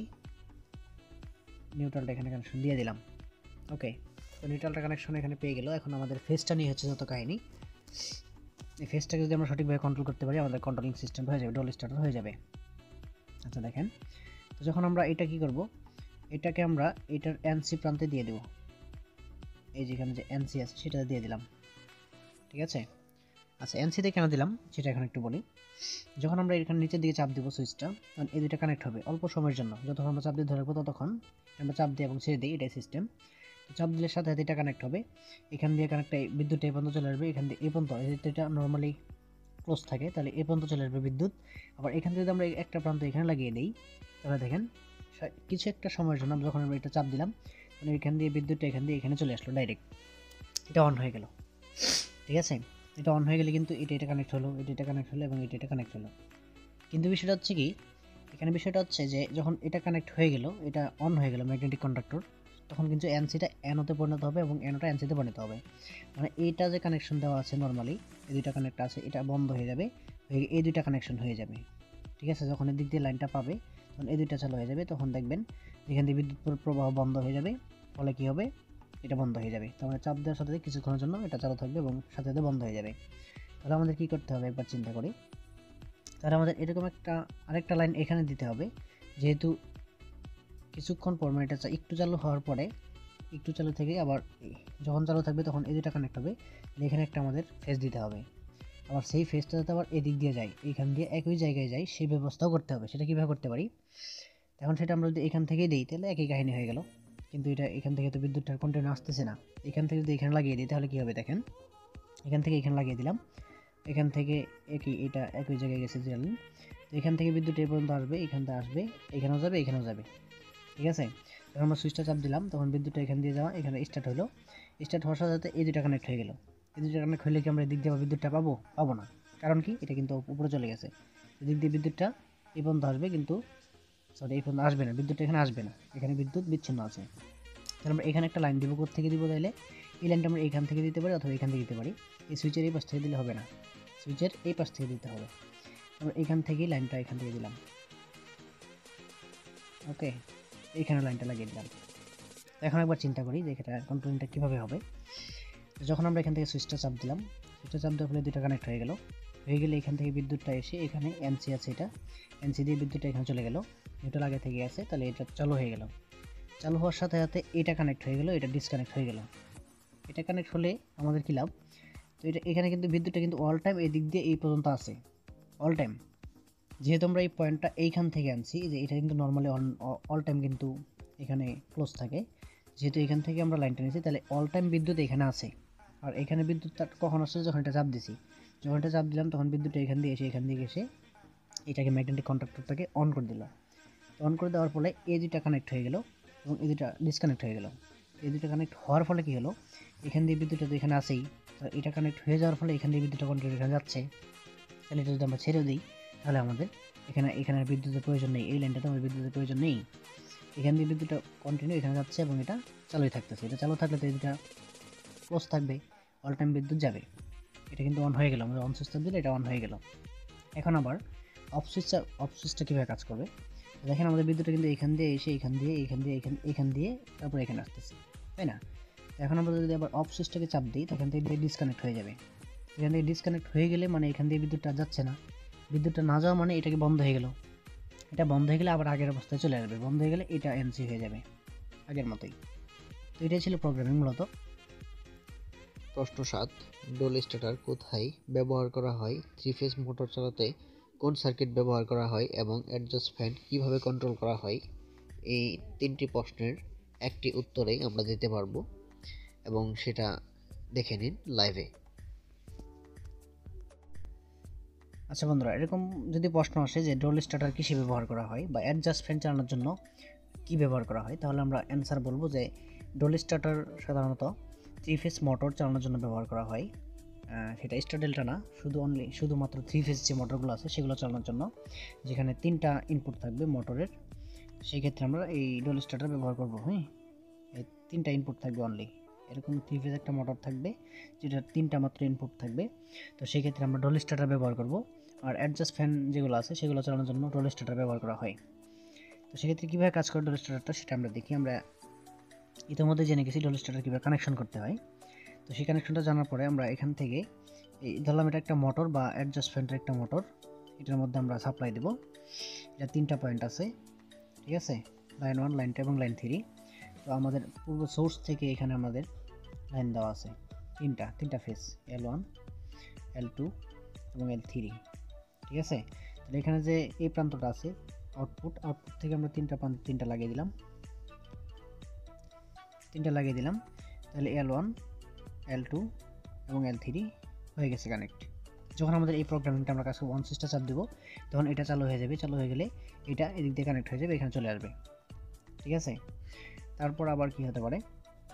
নিউট্রালটা এখানে কানেকশন দিয়ে দিলাম, ওকে। তো নিউট্রালটা কানেকশন এখানে পেয়ে গেল। এখন আমাদের ফেজটা নিয়ে হচ্ছে যত কাহিনী, এই ফেজটাকে যদি আমরা সঠিকভাবে কন্ট্রোল করতে পারি, আমাদের কন্ট্রোলিং সিস্টেম হয়ে যাবে, ডোল স্টার্টার হয়ে যাবে। আচ্ছা দেখেন, তো যখন আমরা এটা কি করব, এটাকে আমরা এটার এনসি প্রান্তে দিয়ে দেব, এই যেখানে যে এনসি আছে সেটা দিয়ে দিলাম, ঠিক আছে। আচ্ছা এনসিতে কেন দিলাম সেটা এখন একটু বলি। যখন আমরা এখানে নিচের দিকে চাপ দিব সুইচটা, তখন এই দুইটা কানেক্ট হবে অল্প সময়ের জন্য, যতক্ষণ আমরা চাপ দিয়ে ধরে রাখবো ততক্ষণ আমরা চাপ দিই এবং ছেড়ে দিই, এটাই সিস্টেম। তো চাপ দিলে সাথে সাথে এটা কানেক্ট হবে, এখান দিয়ে কানেক্ট, বিদ্যুৎ এই পর্যন্ত চলে আসবে, এখান দিয়ে এই পর্যন্ত, এটা নর্মালি ক্লোজ থাকে, তাহলে এই পর্যন্ত চলে আসবে বিদ্যুৎ। আবার এখান থেকে যদি আমরা একটা প্রান্ত এখানে লাগিয়ে দিই, তাহলে দেখেন কিছু একটা সময়ের জন্য যখন আমরা এটা চাপ দিলাম, মানে এখান দিয়ে বিদ্যুৎটা এখান দিয়ে এখানে চলে আসলো ডাইরেক্ট, এটা অন হয়ে গেল, ঠিক আছে। এটা অন হয়ে গেলে কিন্তু এটা কানেক্ট হলো, এটা কানেক্ট হলো এবং এটা কানেক্ট হলো। কিন্তু বিষয়টা হচ্ছে কি, এখানে বিষয়টা হচ্ছে যে যখন এটা কানেক্ট হয়ে গেল, এটা অন হয়ে গেল ম্যাগনেটিক কন্ডাক্টর, তখন কিন্তু এনসিটা এনোতে পরিণত হবে এবং এনোটা এনসিতে পরিণত হবে। মানে এইটা যে কানেকশন দেওয়া আছে নর্মালি, এই দুইটা কানেক্ট আছে, এটা বন্ধ হয়ে যাবে, এই দুইটা কানেকশন হয়ে যাবে, ঠিক আছে। যখন এদিক দিয়ে লাইনটা পাবে তখন এই দুইটা চালু হয়ে যাবে, তখন দেখবেন এখান দিয়ে বিদ্যুৎ প্রবাহ বন্ধ হয়ে যাবে, ফলে কি হবে, এটা বন্ধ হয়ে যাবে। তার মানে চাপ দেওয়ার সাথে কিছুক্ষণের জন্য এটা চালু থাকবে এবং সাথে সাথে বন্ধ হয়ে যাবে। তাহলে আমাদের কি করতে হবে একবার চিন্তা করি, তাহলে আমাদের এরকম আরেকটা লাইন এখানে দিতে হবে, যেহেতু কিছুক্ষণ পর, মানে এটা একটু চালু হওয়ার পরে, একটু চালু থেকে আবার যখন চালু থাকবে তখন এই দুটা কানেক্ট হবে, এখানে একটা আমাদের ফেজ দিতে হবে। আবার সেই ফেজটা যাতে আবার এদিক দিয়ে যায়, এইখান দিয়ে একই জায়গায় যায়, সেই ব্যবস্থাও করতে হবে। সেটা কীভাবে করতে পারি, এখন সেটা আমরা যদি এখান থেকে দিই তাহলে একই কাহিনী হয়ে গেল, কিন্তু এটা এখান থেকে তো বিদ্যুৎটা কন্টিনিউ আসতেছে না। এখান থেকে যদি এখানে লাগিয়ে দিই তাহলে কী হবে দেখেন, এখান থেকে এখানে লাগিয়ে দিলাম, এখান থেকে এটা একই জায়গায় গেছে জানেন। তো এখান থেকে বিদ্যুৎ এই পর্যন্ত আসবে, এখান থেকে আসবে, এখানেও যাবে, এখানেও যাবে, ঠিক আছে। যখন আমরা সুইচটা চাপ দিলাম তখন বিদ্যুৎটা এখান দিয়ে যাওয়া এখানে স্টার্ট হলো, স্টার্ট হওয়ার সাথে সাথে এই দুটা কানেক্ট হয়ে গেল। এই দুটা কানেক্ট হলে কি আমরা এদিক দিয়ে বিদ্যুৎটা পাবো? পাবো না, কারণ কি, এটা কিন্তু উপরে চলে গেছে। এদিক দিয়ে বিদ্যুৎটা এই পর্যন্ত আসবে, কিন্তু সরি এই পর্যন্ত আসবে না, বিদ্যুৎটা এখানে আসবে না, এখানে বিদ্যুৎ বিচ্ছিন্ন আছে। তাহলে আমরা এখানে একটা লাইন দিব, কোথা থেকে দিব তাইলে, এই লাইনটা আমরা এখান থেকে দিতে পারি অথবা এখান থেকে দিতে পারি। এই সুইচের এই পাশ থেকে দিলে হবে না, সুইচের এই পাশ থেকে দিতে হবে। আমরা এখান থেকেই লাইনটা এখান থেকে দিলাম, ওকে, এইখানে লাইনটা লাগিয়ে দিলাম। এখন একবার চিন্তা করি যে এটা কন্ট্রোলিংটা কীভাবে হবে। যখন আমরা এখান থেকে সুইচটা চাপ দিলাম, সুইচটা চাপ দেওয়ার ফলে দুটো কানেক্ট হয়ে গেল, এখান থেকে বিদ্যুৎটা এসে এখানে এনসি আছে, এটা এনসি দিয়ে বিদ্যুৎটা এখানে চলে গেল, নিউট্রাল আগে থেকে আছে, তাহলে এটা চালু হয়ে গেল। চালু হওয়ার সাথে সাথে এটা কানেক্ট হয়ে গেল, এটা ডিসকানেক্ট হয়ে গেল। এটা কানেক্ট হলে আমাদের কী লাভ, তো এটা এখানে কিন্তু বিদ্যুৎটা কিন্তু অল টাইম এই দিক দিয়ে এই পর্যন্ত আসে, অল টাইম। যেহেতু আমরা এই পয়েন্টটা এইখান থেকে আনছি, যে এটা কিন্তু নর্মালি অল টাইম কিন্তু এখানে ক্লোজ থাকে, যেহেতু এখান থেকে আমরা লাইনটা নিয়েছি তাহলে অল টাইম বিদ্যুৎ এখানে আছে। আর এখানে বিদ্যুৎটা কখন আসছে, যখন এটা চাপ দিছি, যখন এটা চাপ দিলাম তখন বিদ্যুৎটা এখান দিয়ে এসে এটাকে ম্যাগনেটিক কন্ট্রাক্টরটাকে অন করে দিল। অন করে দেওয়ার ফলে এই দুটা কানেক্ট হয়ে গেল এবং এই দুটা ডিসকানেক্ট হয়ে গেল। এই দুটো কানেক্ট হওয়ার ফলে কী হলো, এখান দিয়ে বিদ্যুৎটা তো এখানে আসেই, তো এটা কানেক্ট হয়ে যাওয়ার ফলে এখান দিয়ে বিদ্যুৎটা কন্টিনিউ এখানে যাচ্ছে। তাহলে এটা যদি আমরা ছেড়ে দিই তাহলে আমাদের এখানে বিদ্যুতের প্রয়োজন নেই, এই লাইনটাতে আমাদের বিদ্যুতের প্রয়োজন নেই। এখান দিয়ে বিদ্যুৎটা কন্টিনিউ এখানে যাচ্ছে এবং এটা চালুই থাকতেছে। এটা চালু থাকলে তো এই দুটা ক্লোজ থাকবে, অল টাইম বিদ্যুৎ যাবে। এটা কিন্তু অন হয়ে গেল, আমাদের অন সুইচটা দিলে এটা অন হয়ে গেল। এখন আবার অফ সুইচটা কীভাবে কাজ করবে, দেখেন আমাদের বিদ্যুৎটা কিন্তু এখান দিয়ে এসে এখান দিয়ে তারপর এখানে আসতেছে, তাই না। এখন আমরা যদি আবার অফ সুইচটাকে চাপ দিই তখন থেকে ডিসকানেক্ট হয়ে যাবে। এখান থেকে ডিসকানেক্ট হয়ে গেলে মানে এখান দিয়ে বিদ্যুৎটা যাচ্ছে না, বিদ্যুৎটা না যাওয়া মানে এটাকে বন্ধ হয়ে গেল। এটা বন্ধ হয়ে গেলে আবার আগের অবস্থায় চলে আসবে, বন্ধ হয়ে গেলে এটা এনসি হয়ে যাবে আগের মতোই। তো এটাই ছিল প্রোগ্রামিং মূলত। প্রশ্ন 7, ডোল স্টার্টার কোথায় ব্যবহার করা হয়, থ্রি ফেজ মোটর চালাতে কোন সার্কিট ব্যবহার করা হয় এবং অ্যাডজাস্ট ফ্যান কীভাবে কন্ট্রোল করা হয়, এই 3টি প্রশ্নের একটি উত্তরেই আমরা দিতে পারবো এবং সেটা দেখে নিন লাইভে। আচ্ছা বন্ধুরা, এরকম যদি প্রশ্ন আসে যে ডোল স্টার্টার কিসে ব্যবহার করা হয় বা অ্যাডজাস্ট ফ্যান চালানোর জন্য কি ব্যবহার করা হয়, তাহলে আমরা অ্যান্সার বলবো যে ডোল স্টার্টার সাধারণত থ্রি ফেজ মোটর চালানোর জন্য ব্যবহার করা হয়। সেটা স্টার ডেল্টা না, শুধুমাত্র থ্রি ফেজ যে মোটরগুলো আছে সেগুলো চালানোর জন্য, যেখানে 3টা ইনপুট থাকবে মোটরের, সেই ক্ষেত্রে আমরা এই ডোল স্টার্টার ব্যবহার করব। হ্যাঁ, এই 3টা ইনপুট থাকবে অনলি, এরকম থ্রি ফেজ একটা মোটর থাকবে যেটা 3টা মাত্র ইনপুট থাকবে, তো সেই ক্ষেত্রে আমরা ডোল স্টার্টার ব্যবহার করব। আর অ্যাডজাস্ট ফ্যান যেগুলো আছে সেগুলো চালানোর জন্য ডোল স্টার্টার ব্যবহার করা হয়। তো সেক্ষেত্রে কীভাবে কাজ করে ডোল স্টার্টারটা সেটা আমরা দেখি। আমরা ইতিমধ্যে জেনে গেছি ডোল স্টার্টার কীভাবে কানেকশন করতে হয়। তো সেই কানেকশনটা জানার পরে আমরা এখান থেকে এই ধরলাম এটা একটা মোটর বা অ্যাডজাস্ট ফ্যানের একটা মোটর, এটার মধ্যে আমরা সাপ্লাই দেবো। এটা 3টা পয়েন্ট আছে, ঠিক আছে, লাইন 1, লাইন 2 এবং লাইন 3। তো আমাদের পূর্ব সোর্স থেকে এখানে আমাদের লাইন দেওয়া আছে তিনটা ফেজ, L1, L2 এবং L3, ঠিক আছে। তাহলে এখানে যে এই প্রান্তটা আছে আউটপুট থেকে আমরা তিনটা লাগিয়ে দিলাম, তাহলে L1, L2 এবং L3 হয়ে গেছে কানেক্ট। যখন আমাদের এই প্রোগ্রামিংটা আমরা কাজ করব, অন সুইচটা চাপ দেবো তখন এটা চালু হয়ে যাবে, চালু হয়ে গেলে এটা এদিক দিয়ে কানেক্ট হয়ে যাবে, এখানে চলে আসবে, ঠিক আছে। তারপর আবার কি হতে পারে,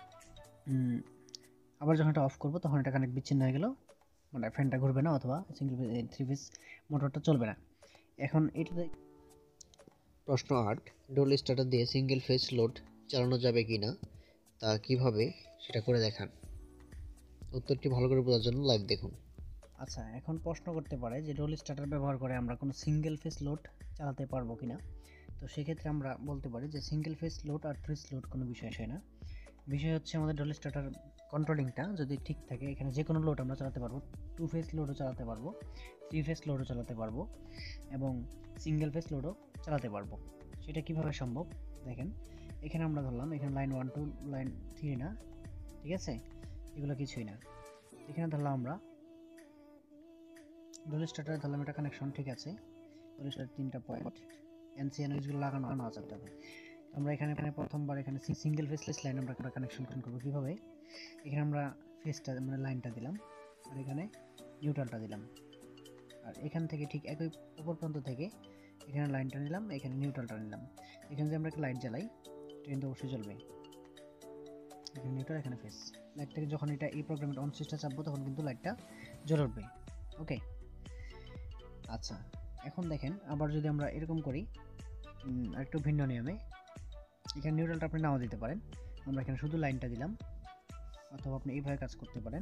আবার যখন এটা অফ করব তখন এটা কানেক্ট বিচ্ছিন্ন হয়ে গেল, মানে ফ্যানটা ঘুরবে না অথবা থ্রি ফেজ মোটরটা চলবে না। এখন এটাতে প্রশ্ন 8, ডোল স্টার্টার দিয়ে সিঙ্গেল ফেজ লোড চালানো যাবে কি না তা কিভাবে সেটা করে দেখান। উত্তরটি ভালো করে বোঝার জন্য লাইভ দেখুন। আচ্ছা, এখন প্রশ্ন করতে পারে যে ডোল স্টার্টার ব্যবহার করে আমরা কোনো সিঙ্গেল ফেজ লোড চালাতে পারবো কিনা। তো সেক্ষেত্রে আমরা বলতে পারি যে সিঙ্গেল ফেজ লোড আর ফেজ লোড কোনো বিষয় না, বিষয় হচ্ছে আমাদের ডোল স্টার্টার কন্ট্রোলিংটা যদি ঠিক থাকে, এখানে যে কোনো লোড আমরা চালাতে পারবো, 2 ফেজ লোডও চালাতে পারবো, 3 ফেজ লোডও চালাতে পারবো এবং সিঙ্গেল ফেজ লোডও চালাতে পারবো। সেটা কিভাবে সম্ভব দেখেন, এখানে আমরা ধরলাম এখানে লাইন 1 টু লাইন 3 না, ঠিক আছে, এগুলো কিছুই না। এখানে ধরলাম আমরা ডুল স্টার্টার ধরলাম এটা কানেকশন ঠিক আছে, ডুল স্টার্টার 3টা পয়েন্ট, এনসি এনওইচগুলো লাগানো আছে তবে আমরা এখানে প্রথমবার এখানে সিঙ্গেল ফেসলেস লাইন আমরা কানেকশন করব কিভাবে। এখানে আমরা ফেসটা মানে লাইনটা দিলাম, আর এখানে নিউট্রালটা দিলাম, আর এখান থেকে ঠিক একই উপর প্রান্ত থেকে এখানে লাইনটা নিলাম, এখানে নিউট্রালটা নিলাম। এখানে যে আমরা একটা লাইট জ্বালাই ট্রেন তো অবশ্যই জ্বলবে, এখানে নিউট্রাল এখানে ফেস। লাইটটাকে যখন এটা এই প্রোগ্রামের অন সুইচটা চাপবো তখন কিন্তু লাইটটা জ্বলে উঠবে। ওকে আচ্ছা, এখন দেখেন আবার যদি আমরা এরকম করি আরেকটু ভিন্ন নিয়মে, এখানে নিউট্রালটা আপনি নাও দিতে পারেন, আমরা এখানে শুধু লাইনটা দিলাম, অথবা আপনি এইভাবে কাজ করতে পারেন।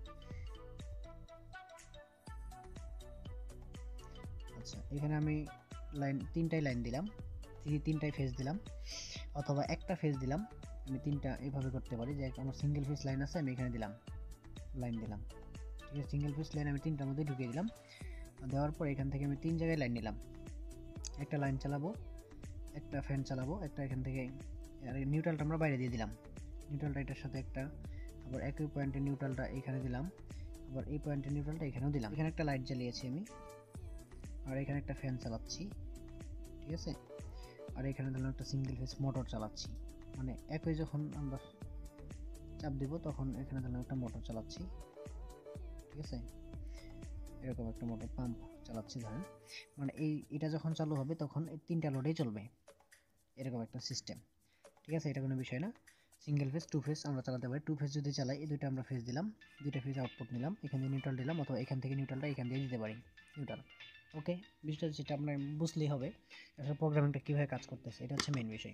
আচ্ছা এখানে আমি তিনটাই লাইন দিলাম, তিনটাই ফেজ দিলাম, অথবা একটা ফেজ দিলাম। আমি তিনটা এইভাবে করতে পারি যে আমার সিঙ্গেল ফেজ লাইন আছে, আমি এখানে দিলাম লাইন দিলাম, ঠিক আছে। সিঙ্গেল ফেজ লাইন আমি তিনটার মধ্যে ঢুকিয়ে দিলাম, দেওয়ার পর এখান থেকে আমি 3 জায়গায় লাইন নিলাম, একটা লাইন চালাবো, একটা ফ্যান চালাবো, একটা এখান থেকে, আর নিউট্রালটা আমরা বাইরে দিয়ে দিলাম, নিউট্রালটা এটার সাথে একটা, আবার একই পয়েন্টে নিউট্রালটা এখানে দিলাম, আবার এই পয়েন্টে নিউট্রালটা এখানেও দিলাম। এখানে একটা লাইট জ্বালিয়েছি আমি, আর এখানে একটা ফ্যান চালাচ্ছি, ঠিক আছে। আর এখানে ধরলাম একটা সিঙ্গেল ফেজ মোটর চালাচ্ছি, মানে একই যখন আমরা চাপ দিব তখন এখানে ধরলাম একটা মোটর চালাচ্ছি, ঠিক আছে। এরকম একটা মোটর পাম্প চালাচ্ছি ধরেন, মানে এটা যখন চালু হবে তখন এই 3টা লোডেই চলবে, এরকম একটা সিস্টেম, ঠিক আছে। এটা কোনো বিষয় না। সিঙ্গেল ফেজ 2 ফেজ আমরা চালাতে পারি। 2 ফেজ যদি চালাই, এই দুইটা আমরা ফেজ দিলাম, দুইটা ফেজ আউটপুট নিলাম, এখান থেকে নিউট্রাল দিলাম, অথবা এখান থেকে নিউট্রালটা এখান দিয়ে দিতে পারি নিউট্রাল। ওকে, বিষয়টা যেটা আপনার বুঝলেই হবে আসলে প্রোগ্রামিংটা কীভাবে কাজ করতেছে, এটা হচ্ছে মেইন বিষয়।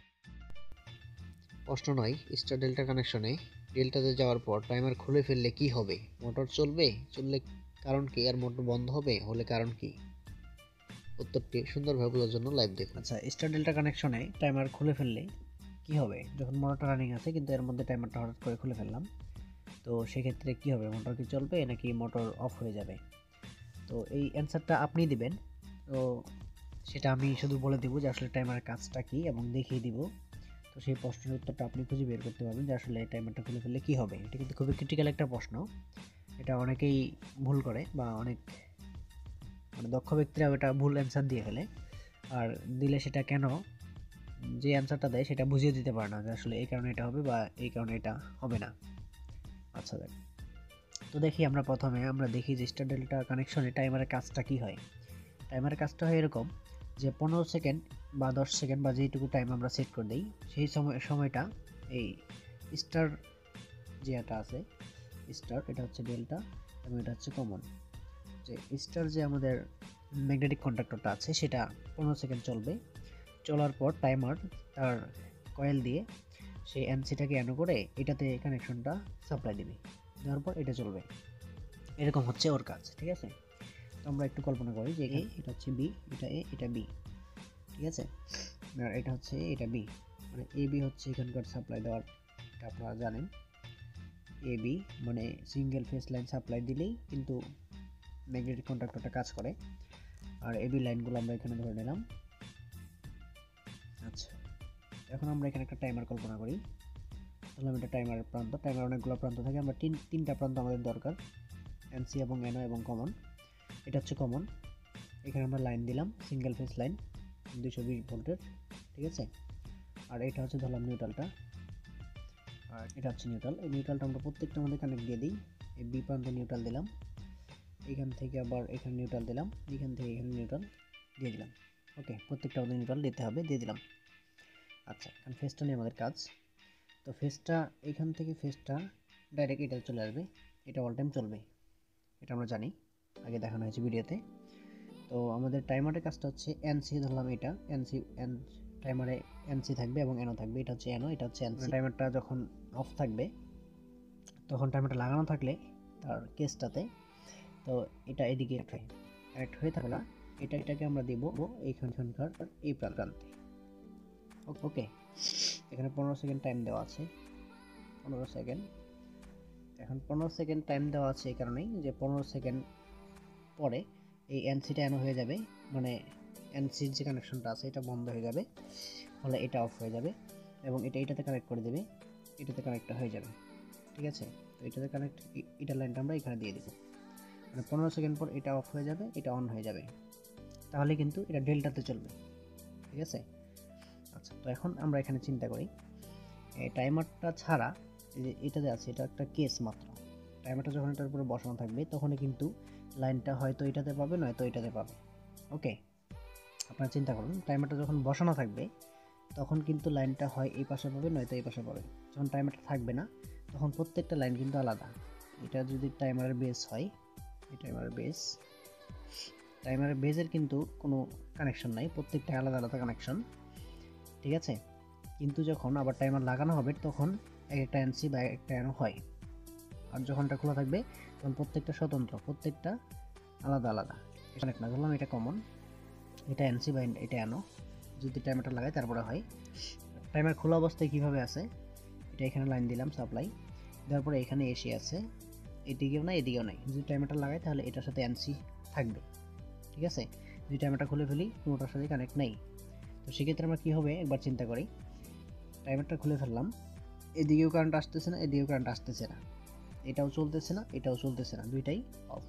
প্রশ্ন নয়, স্টার ডেল্টা কানেকশনে ডেল্টাতে যাওয়ার পর টাইমার খুলে ফেললে কি হবে? মোটর চলবে? চললে কারণ কি? আর মোটর বন্ধ হবে? হলে কারণ কি? উত্তরটি সুন্দরভাবে বোঝার জন্য লাইভ দেখুন। আচ্ছা, স্টার ডেল্টা কানেকশনে টাইমার খুলে ফেললে কি হবে? যখন মোটরটা রানিং আছে কিন্তু এর মধ্যে টাইমারটা হঠাৎ করে খুলে ফেললাম, তো সেক্ষেত্রে কি হবে? মোটর কি চলবে নাকি মোটর অফ হয়ে যাবে? তো এই অ্যান্সারটা আপনি দিবেন। তো সেটা আমি শুধু বলে দেবো যে আসলে টাইমারের কাজটা কি এবং দেখিয়ে দিব। তো সেই প্রশ্নের উত্তরটা আপনি খুঁজে বের করতে পারবেন যে আসলে টাইমারটা খুলে ফেললে কী হবে। এটা কিন্তু খুবই ক্রিটিক্যাল একটা প্রশ্ন, এটা অনেকেই ভুল করে বা অনেক মানে দক্ষ ব্যক্তিরা এটা ভুল অ্যান্সার দিয়ে ফেলে, আর দিলে সেটা কেন, যে অ্যান্সারটা দেয় সেটা বুঝিয়ে দিতে পারে না যে আসলে এই কারণে এটা হবে বা এই কারণে এটা হবে না। আচ্ছা দেখ, তো দেখি আমরা প্রথমে দেখি যে স্টার ডেল্টা কানেকশনে টাইমারের কাজটা কি হয়। টাইমারের কাজটা হয় এরকম যে 15 সেকেন্ড বা 10 সেকেন্ড বা যেইটুকু টাইম আমরা সেট করে দিই, সেই সময়টা এই স্টার যেটা আছে, স্টার এটা হচ্ছে ডেল্টা এবং এটা হচ্ছে কমন। যে স্টার যে আমাদের ম্যাগনেটিক কন্ডাক্টরটা আছে সেটা 15 সেকেন্ড চলবে, চলার পর টাইমার তার কয়েল দিয়ে সেই এনসিটাকে অ্যানো করে এটাতে কানেকশনটা সাপ্লাই দিবে, দেওয়ার পর এটা চলবে। এরকম হচ্ছে ওর কাজ, ঠিক আছে। তো আমরা একটু কল্পনা করি যে এটা হচ্ছে বি, এটা এ, এটা বি, ঠিক আছে। আর এটা হচ্ছে এটা বি, মানে এ বি হচ্ছে এখানকার সাপ্লাই দেওয়ার, এটা আপনারা জানেন। এ বি মানে সিঙ্গেল ফেস লাইন সাপ্লাই দিলেই কিন্তু ম্যাগনেটিক কন্ডাক্টরটা কাজ করে। আর এবি লাইনগুলো আমরা এখানে ধরে নিলাম। আচ্ছা, এখন আমরা এখানে একটা টাইমার কল্পনা করি, তাহলে এটা টাইমারের প্রান্ত, টাইমার অনেকগুলো প্রান্ত থাকে, আমরা তিনটা প্রান্ত আমাদের দরকার, এনসি এবং এনও এবং কমন। এটা হচ্ছে কমন, এখানে আমরা লাইন দিলাম সিঙ্গেল ফেস লাইন 220 ভোল্টের, ঠিক আছে। আর এটা হচ্ছে ধরলাম নিউট্রালটা, আর এটা হচ্ছে নিউট্রাল। এই নিউট্রালটা আমরা প্রত্যেকটার মধ্যে কানেক্ট দিয়ে দিই, এই বি প্রান্তে নিউট্রাল দিলাম, এখান থেকে আবার এখানে নিউট্রাল দিলাম, এখান থেকে এখানে নিউট্রাল দিয়ে দিলাম। ওকে, প্রত্যেকটা মধ্যে নিউট্রাল দিতে হবে, দিয়ে দিলাম। আচ্ছা, এখন ফেসটা নিয়ে আমাদের কাজ। তো ফেসটা এখান থেকে ফেসটা ডাইরেক্ট এটা চলে আসবে, এটা অল টাইম চলবে, এটা আমরা জানি, আগে দেখানো হয়েছে ভিডিওতে। তো আমাদের টাইমারের কাজটা হচ্ছে এনসি ধরলাম, এটা এনসি টাইমারে এনসি থাকবে এবং এনও থাকবে, এটা হচ্ছে এনও, এটা হচ্ছে এনসি। টাইমারটা যখন অফ থাকবে তখন টাইমারটা লাগানো থাকলে তার কেসটাতে, তো এটা এদিকে কানেক্ট হয়ে থাকলে এটাকে আমরা দেব এইখানকার এই প্রান্তে। ওকে, এখানে 15 সেকেন্ড টাইম দেওয়া আছে, 15 সেকেন্ড। এখন 15 সেকেন্ড টাইম দেওয়া আছে এই কারণেই যে 15 সেকেন্ড পরে এই এনসিটা অন হয়ে যাবে, মানে এনসির যে কানেকশনটা আছে এটা বন্ধ হয়ে যাবে, ফলে এটা অফ হয়ে যাবে এবং এটাতে কানেক্ট করে দেবে, এটাতে কানেক্ট হয়ে যাবে, ঠিক আছে। তো এটাতে কানেক্ট, এটা লাইনটা আমরা এখানে দিয়ে দেবো। মানে 15 সেকেন্ড পর এটা অফ হয়ে যাবে, এটা অন হয়ে যাবে, তাহলে কিন্তু এটা ডেল্টাতে চলবে। ঠিক আছে। আচ্ছা, তো এখন আমরা এখানে চিন্তা করি এই টাইমারটা ছাড়া এই যে এটা যে আছে এটা একটা কেস মাত্র। টাইমারটা যখন এটার উপরে বসানো থাকবে তখনই কিন্তু লাইনটা হয়তো এটাতে পাবে নয়তো এটাতে পাবে। ওকে, আপনারা চিন্তা করুন টাইমারটা যখন বসানো থাকবে তখন কিন্তু লাইনটা হয় এই পাশে পাবে নয়তো এই পাশে পাবে। যখন টাইমারটা থাকবে না তখন প্রত্যেকটা লাইন কিন্তু আলাদা। এটা যদি টাইমারের বেস হয়, এই টাইমারের বেজের কিন্তু কোনো কানেকশন নাই, প্রত্যেকটা আলাদা আলাদা কানেকশন। ঠিক আছে। কিন্তু যখন আবার টাইমার লাগানো হবে তখন এক একটা এনসি বা একটা অ্যানো হয়, আর যখন এটা খোলা থাকবে তখন প্রত্যেকটা স্বতন্ত্র, প্রত্যেকটা আলাদা আলাদা। এখানে না ধরলাম এটা কমন, এটা এনসি বা এটা অ্যানো, যদি টাইমারটা লাগাই তারপরে হয়। টাইমার খোলা অবস্থায় কিভাবে আছে, এটা এখানে লাইন দিলাম সাপ্লাই দেওয়ার পরে এখানে এসি আছে, এদিকেও না এদিকেও নাই। যদি টাইমারটা লাগাই তাহলে এটার সাথে এনসি থাকবে। ঠিক আছে। যদি টাইমারটা খুলে ফেলি কোনোটার সাথে কানেক্ট নেই, তো সেক্ষেত্রে আমরা কী হবে একবার চিন্তা করি। টাইমারটা খুলে ফেললাম, এদিকেও কারেন্ট আসতেছে না এদিকেও কারেন্ট আসতেছে না, এটাও চলতেছে না এটাও চলতেছে না, দুইটাই অফ।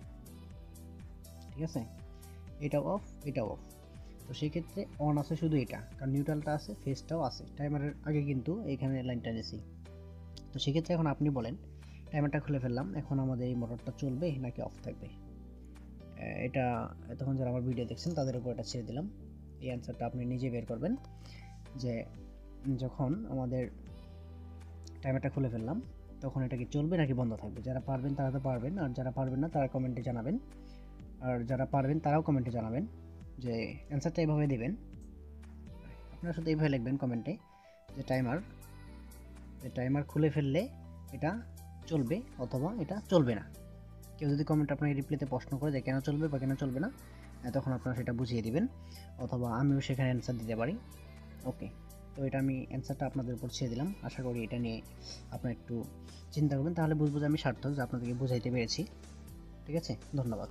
ঠিক আছে, এটাও অফ এটাও অফ। তো সেক্ষেত্রে অন আছে শুধু এটা, কারণ নিউট্রালটা আছে, ফেজটাও আছে। টাইমারের আগে কিন্তু এখানে লাইনটা নিয়েছি। তো সেক্ষেত্রে এখন আপনি বলেন টাইমারটা খুলে ফেললাম, এখন আমাদের এই মোটরটা চলবে নাকি অফ থাকবে? এটা তখন যারা আমার ভিডিও দেখছেন তাদের উপর এটা ছেড়ে দিলাম। এই অ্যান্সারটা আপনি নিজে বের করবেন যে যখন আমাদের টাইমারটা খুলে ফেললাম তখন এটা কি চলবে নাকি বন্ধ থাকবে। যারা পারবেন তারা তো পারবেন, আর যারা পারবেন না তারা কমেন্টে জানাবেন, আর যারা পারবেন তারাও কমেন্টে জানাবেন যে অ্যান্সারটা এইভাবে দেবেন। আপনারা শুধু এইভাবে লিখবেন কমেন্টে যে টাইমার খুলে ফেললে এটা চলবে অথবা এটা চলবে না। কেউ যদি কমেন্ট আপনাকে রিপ্লাইতে প্রশ্ন করে যে কেন চলবে বা কেন চলবে না, তখন আপনারা সেটা বুঝিয়ে দিবেন, অথবা আমিও সেখানে অ্যান্সার দিতে পারি। ওকে, তো এটা আমি অ্যান্সারটা আপনাদের উপর ছেড়ে দিলাম। আশা করি এটা নিয়ে আপনারা একটু চিন্তা করবেন, তাহলে বুঝবো যে আমি সার্থক, যে আপনাদেরকে বুঝাইতে পেরেছি। ঠিক আছে, ধন্যবাদ।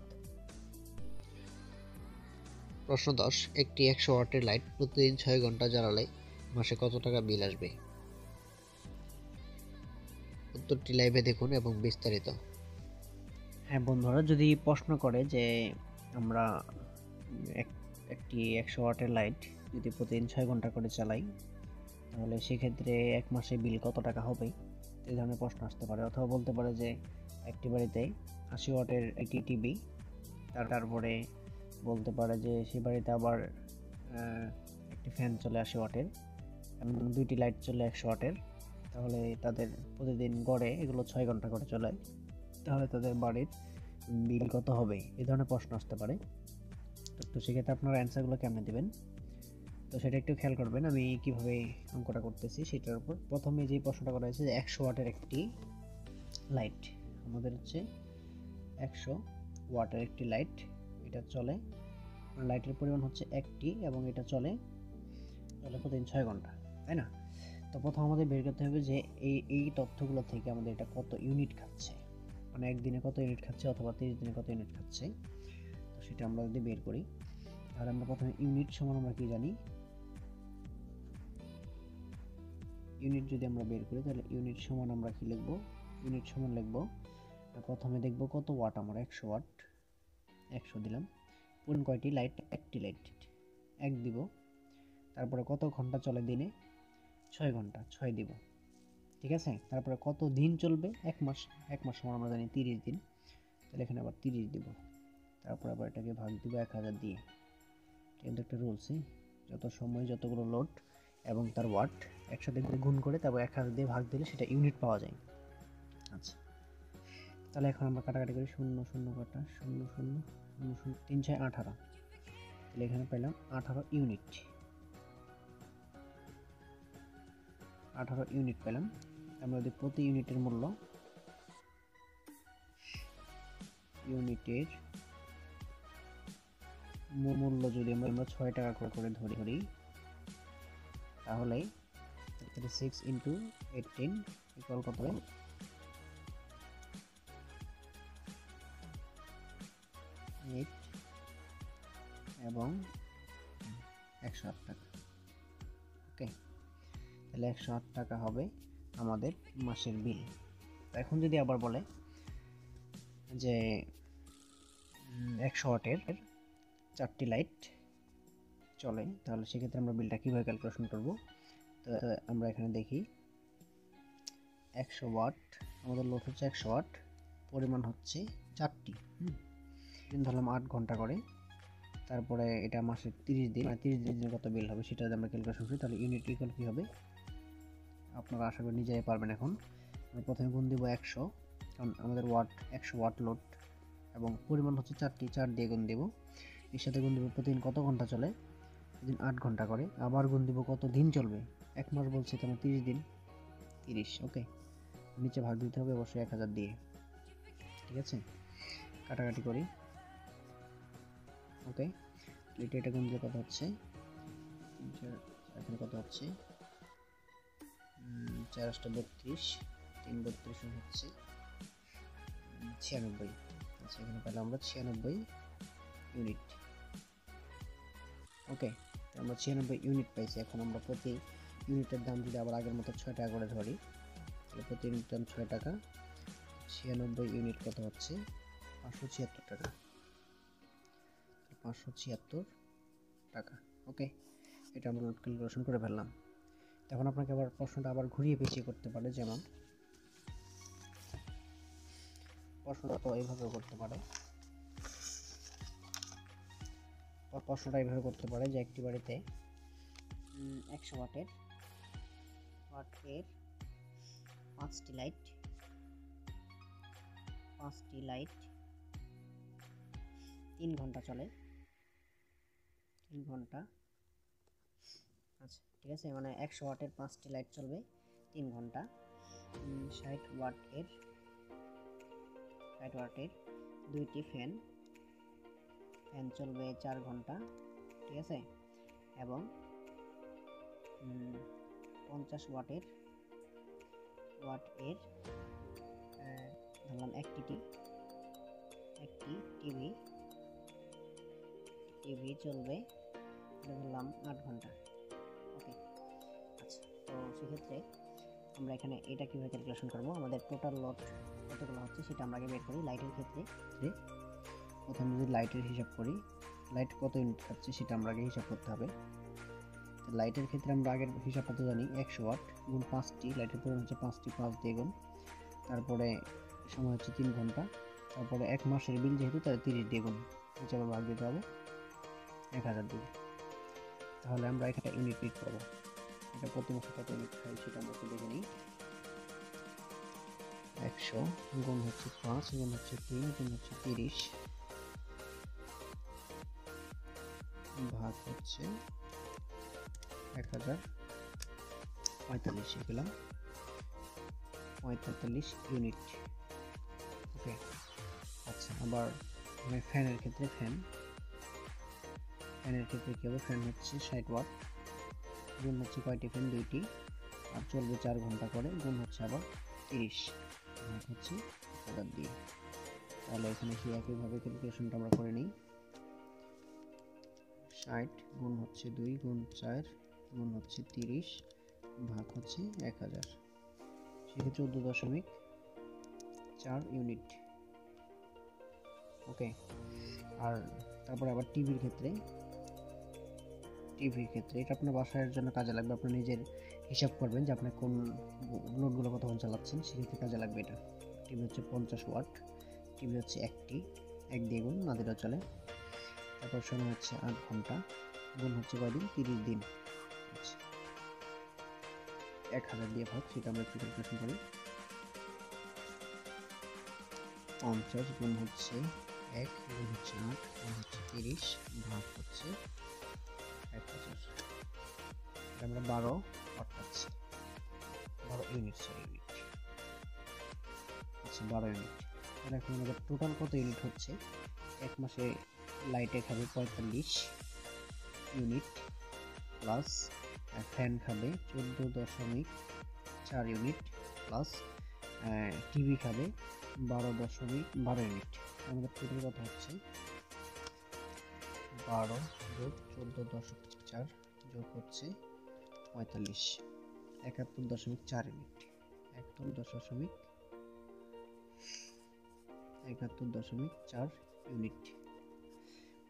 প্রশ্ন 10, একটি 100 ওয়াটের লাইট প্রতিদিন 6 ঘন্টা জ্বালালে মাসে কত টাকা বিল আসবে? উত্তরটি লাইভে দেখুন এবং বিস্তারিত। হ্যাঁ বন্ধুরা, যদি প্রশ্ন করে যে আমরা একটি 100 ওয়াটের লাইট যদি প্রতিদিন 6 ঘন্টা করে চালাই তাহলে সেক্ষেত্রে এক মাসে বিল কত টাকা হবে, এই ধরনের প্রশ্ন আসতে পারে। অথবা বলতে পারে যে একটি বাড়িতে 80 ওয়াটের একটি টিভি, তারপরে বলতে পারে যে সে বাড়িতে আবার একটি ফ্যান চলে 80 ওয়াটের এবং দুইটি লাইট চলে 100 ওয়াটের, তাহলে তাদের প্রতিদিন গড়ে এগুলো 6 ঘন্টা করে চলে, তাহলে তাদের বাড়ির বিল কত হবে, এই ধরনের প্রশ্ন আসতে পারে। তো সেক্ষেত্রে আপনারা অ্যান্সারগুলো কেমনে দেবেন, তো সেটা একটু খেয়াল করবেন আমি কিভাবে অঙ্কটা করতেছি সেটার উপর। প্রথমে যে প্রশ্নটা করা হয়েছে যে 100 ওয়াটের একটি লাইট, আমাদের হচ্ছে 100 ওয়াটের একটি লাইট, এটা চলে, লাইটের পরিমাণ হচ্ছে একটি এবং এটা চলে প্রতিদিন 6 ঘন্টা, তাই না? তো প্রথম আমাদের বের করতে হবে যে এই তথ্যগুলো থেকে আমাদের এটা কত ইউনিট খাচ্ছে, মানে একদিনে কত ইউনিট খাচ্ছে অথবা 30 দিনে কত ইউনিট খাচ্ছে। তো সেটা আমরা যদি বের করি তাহলে আমরা প্রথমে ইউনিট সমান আমরা কি জানি, ইউনিট যদি আমরা বের করি তাহলে ইউনিট সমান আমরা কি লিখব, ইউনিট সমান লিখব প্রথমে দেখব কত ওয়াট, আমার 100 ওয়াট, 100 দিলাম, কোন কয়টি লাইট, একটি লাইট 1 দিব, তারপরে কত ঘন্টা চলে দিনে, 6 ঘন্টা 6 দিব। ঠিক আছে, তারপরে কত দিন চলবে, এক মাস, এক মাস সমান আমরা জানি 30 দিন, তাহলে এখানে আবার 30 দিব, তারপর আবার এটাকে ভাগ দিব 1000 দিয়ে। কিন্তু একটা রুলস, যত সময় যতগুলো লোড এবং তার ওয়াট একসাথে গুণ করে তারপর 1000 দিয়ে ভাগ দিলে সেটা ইউনিট পাওয়া যায়। আচ্ছা, তাহলে এখন আমরা কাটাকাটি করি, 0 0 কাটা 0 0 0 0 3 6 18, তাহলে এখানে পেলাম 18 ইউনিট, 18 ইউনিট পেলাম। আমরা যদি প্রতি ইউনিটের মূল্য, ইউনিটের মূল্য যদি আমরা 6 টাকা করে ধরি তাহলে 6 × 18 ইকুয়াল কত হবে, 8 এবং 108 টাকা। ওকে, তাহলে 108 টাকা হবে আমাদের মাসের বিল। এখন যদি আবার বলে যে 100 ওয়াটের 4টি লাইট চলে, তাহলে সেক্ষেত্রে আমরা বিলটা কীভাবে ক্যালকুলেশন করব? তো আমরা এখানে দেখি 100 ওয়াট, আমাদের লোড হচ্ছে 100 ওয়াট, পরিমাণ হচ্ছে 4টি। দিন ধরলাম 8 ঘন্টা করে, তারপরে এটা মাসে 30 দিন, 30 দিনের কত বিল হবে সেটা যদি আমরা ক্যালকুলেশন করি, তাহলে ইউনিট ইকুয়াল কী হবে আপনারা আশা করি নিজেই পারবেন। এখন আমরা প্রথমে গুণ দিব 100, কারণ আমাদের ওয়াট 100 ওয়াট লোড এবং পরিমাণ হচ্ছে 4টি, 4 দিয়ে গুণ দেব। এর সাথে গুণ দেব প্রতিদিন কত ঘন্টা চলে, প্রতিদিন 8 ঘন্টা করে, আবার গুণ দিব কত দিন চলবে, 1 মাস বলছে তো 30 দিন, 30। ওকে, নিচে ভাগ দিতে হবে অবশ্যই 1000 দিয়ে। ঠিক আছে, কাটাকাটি করি। ওকে, এটা গুণ দিলে কত হচ্ছে, এখানে কত হচ্ছে 4 8 32, 3 32 হচ্ছে 96। আচ্ছা, এখানে পেলাম আমরা 96 ইউনিট। ওকে, আমরা 96 ইউনিট পাইছি। এখন আমরা প্রতি ইউনিটের দাম যদি আবার আগের মতো 6 টাকা করে ধরি, তাহলে প্রতি ইউনিট দাম 6 টাকা, 96 ইউনিট কত হচ্ছে 576 টাকা, 576 টাকা। ওকে, এটা আমরা লোড ক্যালকুলেশন করে ফেললাম। তখন আপনাকে আবার প্রশ্নটা আবার ঘুরিয়ে পেঁচিয়ে করতে পারে, যেমন প্রশ্নটা তো এইভাবে করতে পারে, প্রশ্নটা এইভাবে করতে পারে যে একটি বাড়িতে 100 ওয়াটের 5টি লাইট 3 ঘন্টা চলে, 3 ঘন্টা। আচ্ছা, ঠিক আছে, মানে 100 ওয়াটের 5টি লাইট চলবে 3 ঘন্টা। 60 ওয়াটের 2টি ফ্যান চলবে 4 ঘন্টা। ঠিক আছে, এবং 50 ওয়াটের ধরলাম একটি টিভি চলবে ধরলাম 8 ঘন্টা। ওকে, আচ্ছা, তো সেক্ষেত্রে আমরা এখানে এটা কীভাবে ক্যালকুলেশন করবো, আমাদের টোটাল লোড কতগুলো হচ্ছে সেটা আমরা আগে বের করি। লাইটের ক্ষেত্রে প্রথমে যদি লাইটের হিসাব করি, লাইট কত ইউনিট খাচ্ছে সেটা আমরা আগে হিসাব করতে হবে। লাইটের ক্ষেত্রে আমরা আগের হিসাবটা তো জানি, 100 ওয়াট গুণ 5টি, লাইটের পরিমাণ হচ্ছে 5টি, 5 দিয়ে গুণ, তারপরে সময় হচ্ছে 3 ঘন্টা, তারপরে 1 মাসের বিল যেহেতু তাহলে 30 দিয়ে গুণ, হিসাবে ভাগ দিতে হবে 1000 দিয়ে। তাহলে আমরা এখানে ইউনিট পিক পাবো, এটা প্রতি মাসে কত ইউনিট খাই সেটা আমরা একটু দেখে নিই। 100 গুণ হচ্ছে 5 গুণ হচ্ছে 3 গুণ হচ্ছে 30 ভাগ হচ্ছে 1045, পেলাম 45 ইউনিট। ওকে, আচ্ছা, আবার ফ্যানের ক্ষেত্রে ফ্যানের ক্ষেত্রে কী হবে, ফ্যান হচ্ছে 60 ওয়াট গুণ হচ্ছে কয়টি ফ্যান, 2টি, আর চলবে 4 ঘন্টা করে, গুণ হচ্ছে আবার 30 ভাগ হচ্ছে 1000 দিয়ে। তাহলে এখানে সেই একইভাবে ক্যালকুলেশনটা আমরা করে নিই। 60 গুণ হচ্ছে 2 গুণ 4 গুণ হচ্ছে 30 ভাগ হচ্ছে 1000, সেক্ষেত্রে 14.4 ইউনিট। ওকে, আর তারপরে আবার টিভির ক্ষেত্রে এটা আপনার বাসার জন্য কাজে লাগবে, আপনি নিজের হিসাব করবেন যে আপনি কোন লোডগুলো কতক্ষণ চালাচ্ছেন, সেক্ষেত্রে কাজে লাগবে এটা। টিভি হচ্ছে 50 ওয়াট, টিভি হচ্ছে একটি, 1 দিয়ে গুণ না দিলেও চলে, তারপর সময় হচ্ছে 8 ঘন্টা, গুণ হচ্ছে কয়দিন, 30 দিন, 1000 দিয়ে ভাগ, সেটা আমরা একটু ক্যালকুলেশন করি। 50 গুণ হচ্ছে 1 গুণ হচ্ছে 8 গুণ হচ্ছে 30 ভাগ হচ্ছে 1000, আমরা 12 ওয়াট পাচ্ছি, 12 ইউনিট, আচ্ছা 12 ইউনিট। তাহলে এখন আমাদের টোটাল কত ইউনিট হচ্ছে, এক মাসে লাইটে খাবে 45 ইউনিট, প্লাস ফ্যান খাবে 14.4 ইউনিট, প্লাস টিভি খাবে 12 ইউনিট। আমাদের টোটাল কত হচ্ছে 12 যোগ 14.4 যোগ হচ্ছে 45, 71.4 ইউনিট, 71.4 ইউনিট।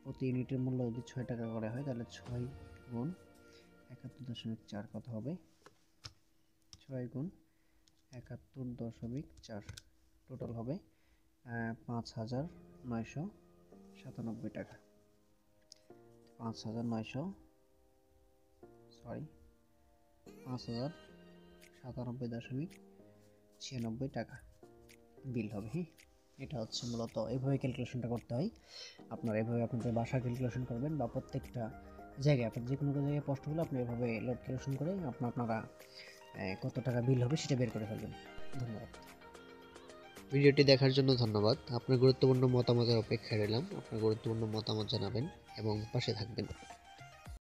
প্রতি ইউনিটের মূল্য যদি 6 টাকা করে হয় তাহলে 6 গুণ 71.4 কত হবে? 6 গুণ 71.4 টোটাল হবে 5,997 টাকা। 5,97.96 টাকা বিল হবে। হ্যাঁ, এটা হচ্ছে মূলত এইভাবে ক্যালকুলেশনটা করতে হয়। আপনারা এভাবে আপনাদের বাসা ক্যালকুলেশন করবেন বা প্রত্যেকটা জায়গায় আপনার যে কোনো জায়গায় পোস্ট হলে আপনি এভাবে লোড ক্যালকুলেশন করে আপনারা কত টাকা বিল হবে সেটা বের করে ফেলবেন। ধন্যবাদ। ভিডিওটি দেখার জন্য ধন্যবাদ। আপনার গুরুত্বপূর্ণ মতামতের অপেক্ষায় রইলাম। আপনার গুরুত্বপূর্ণ মতামত জানাবেন এবং পাশে থাকবেন।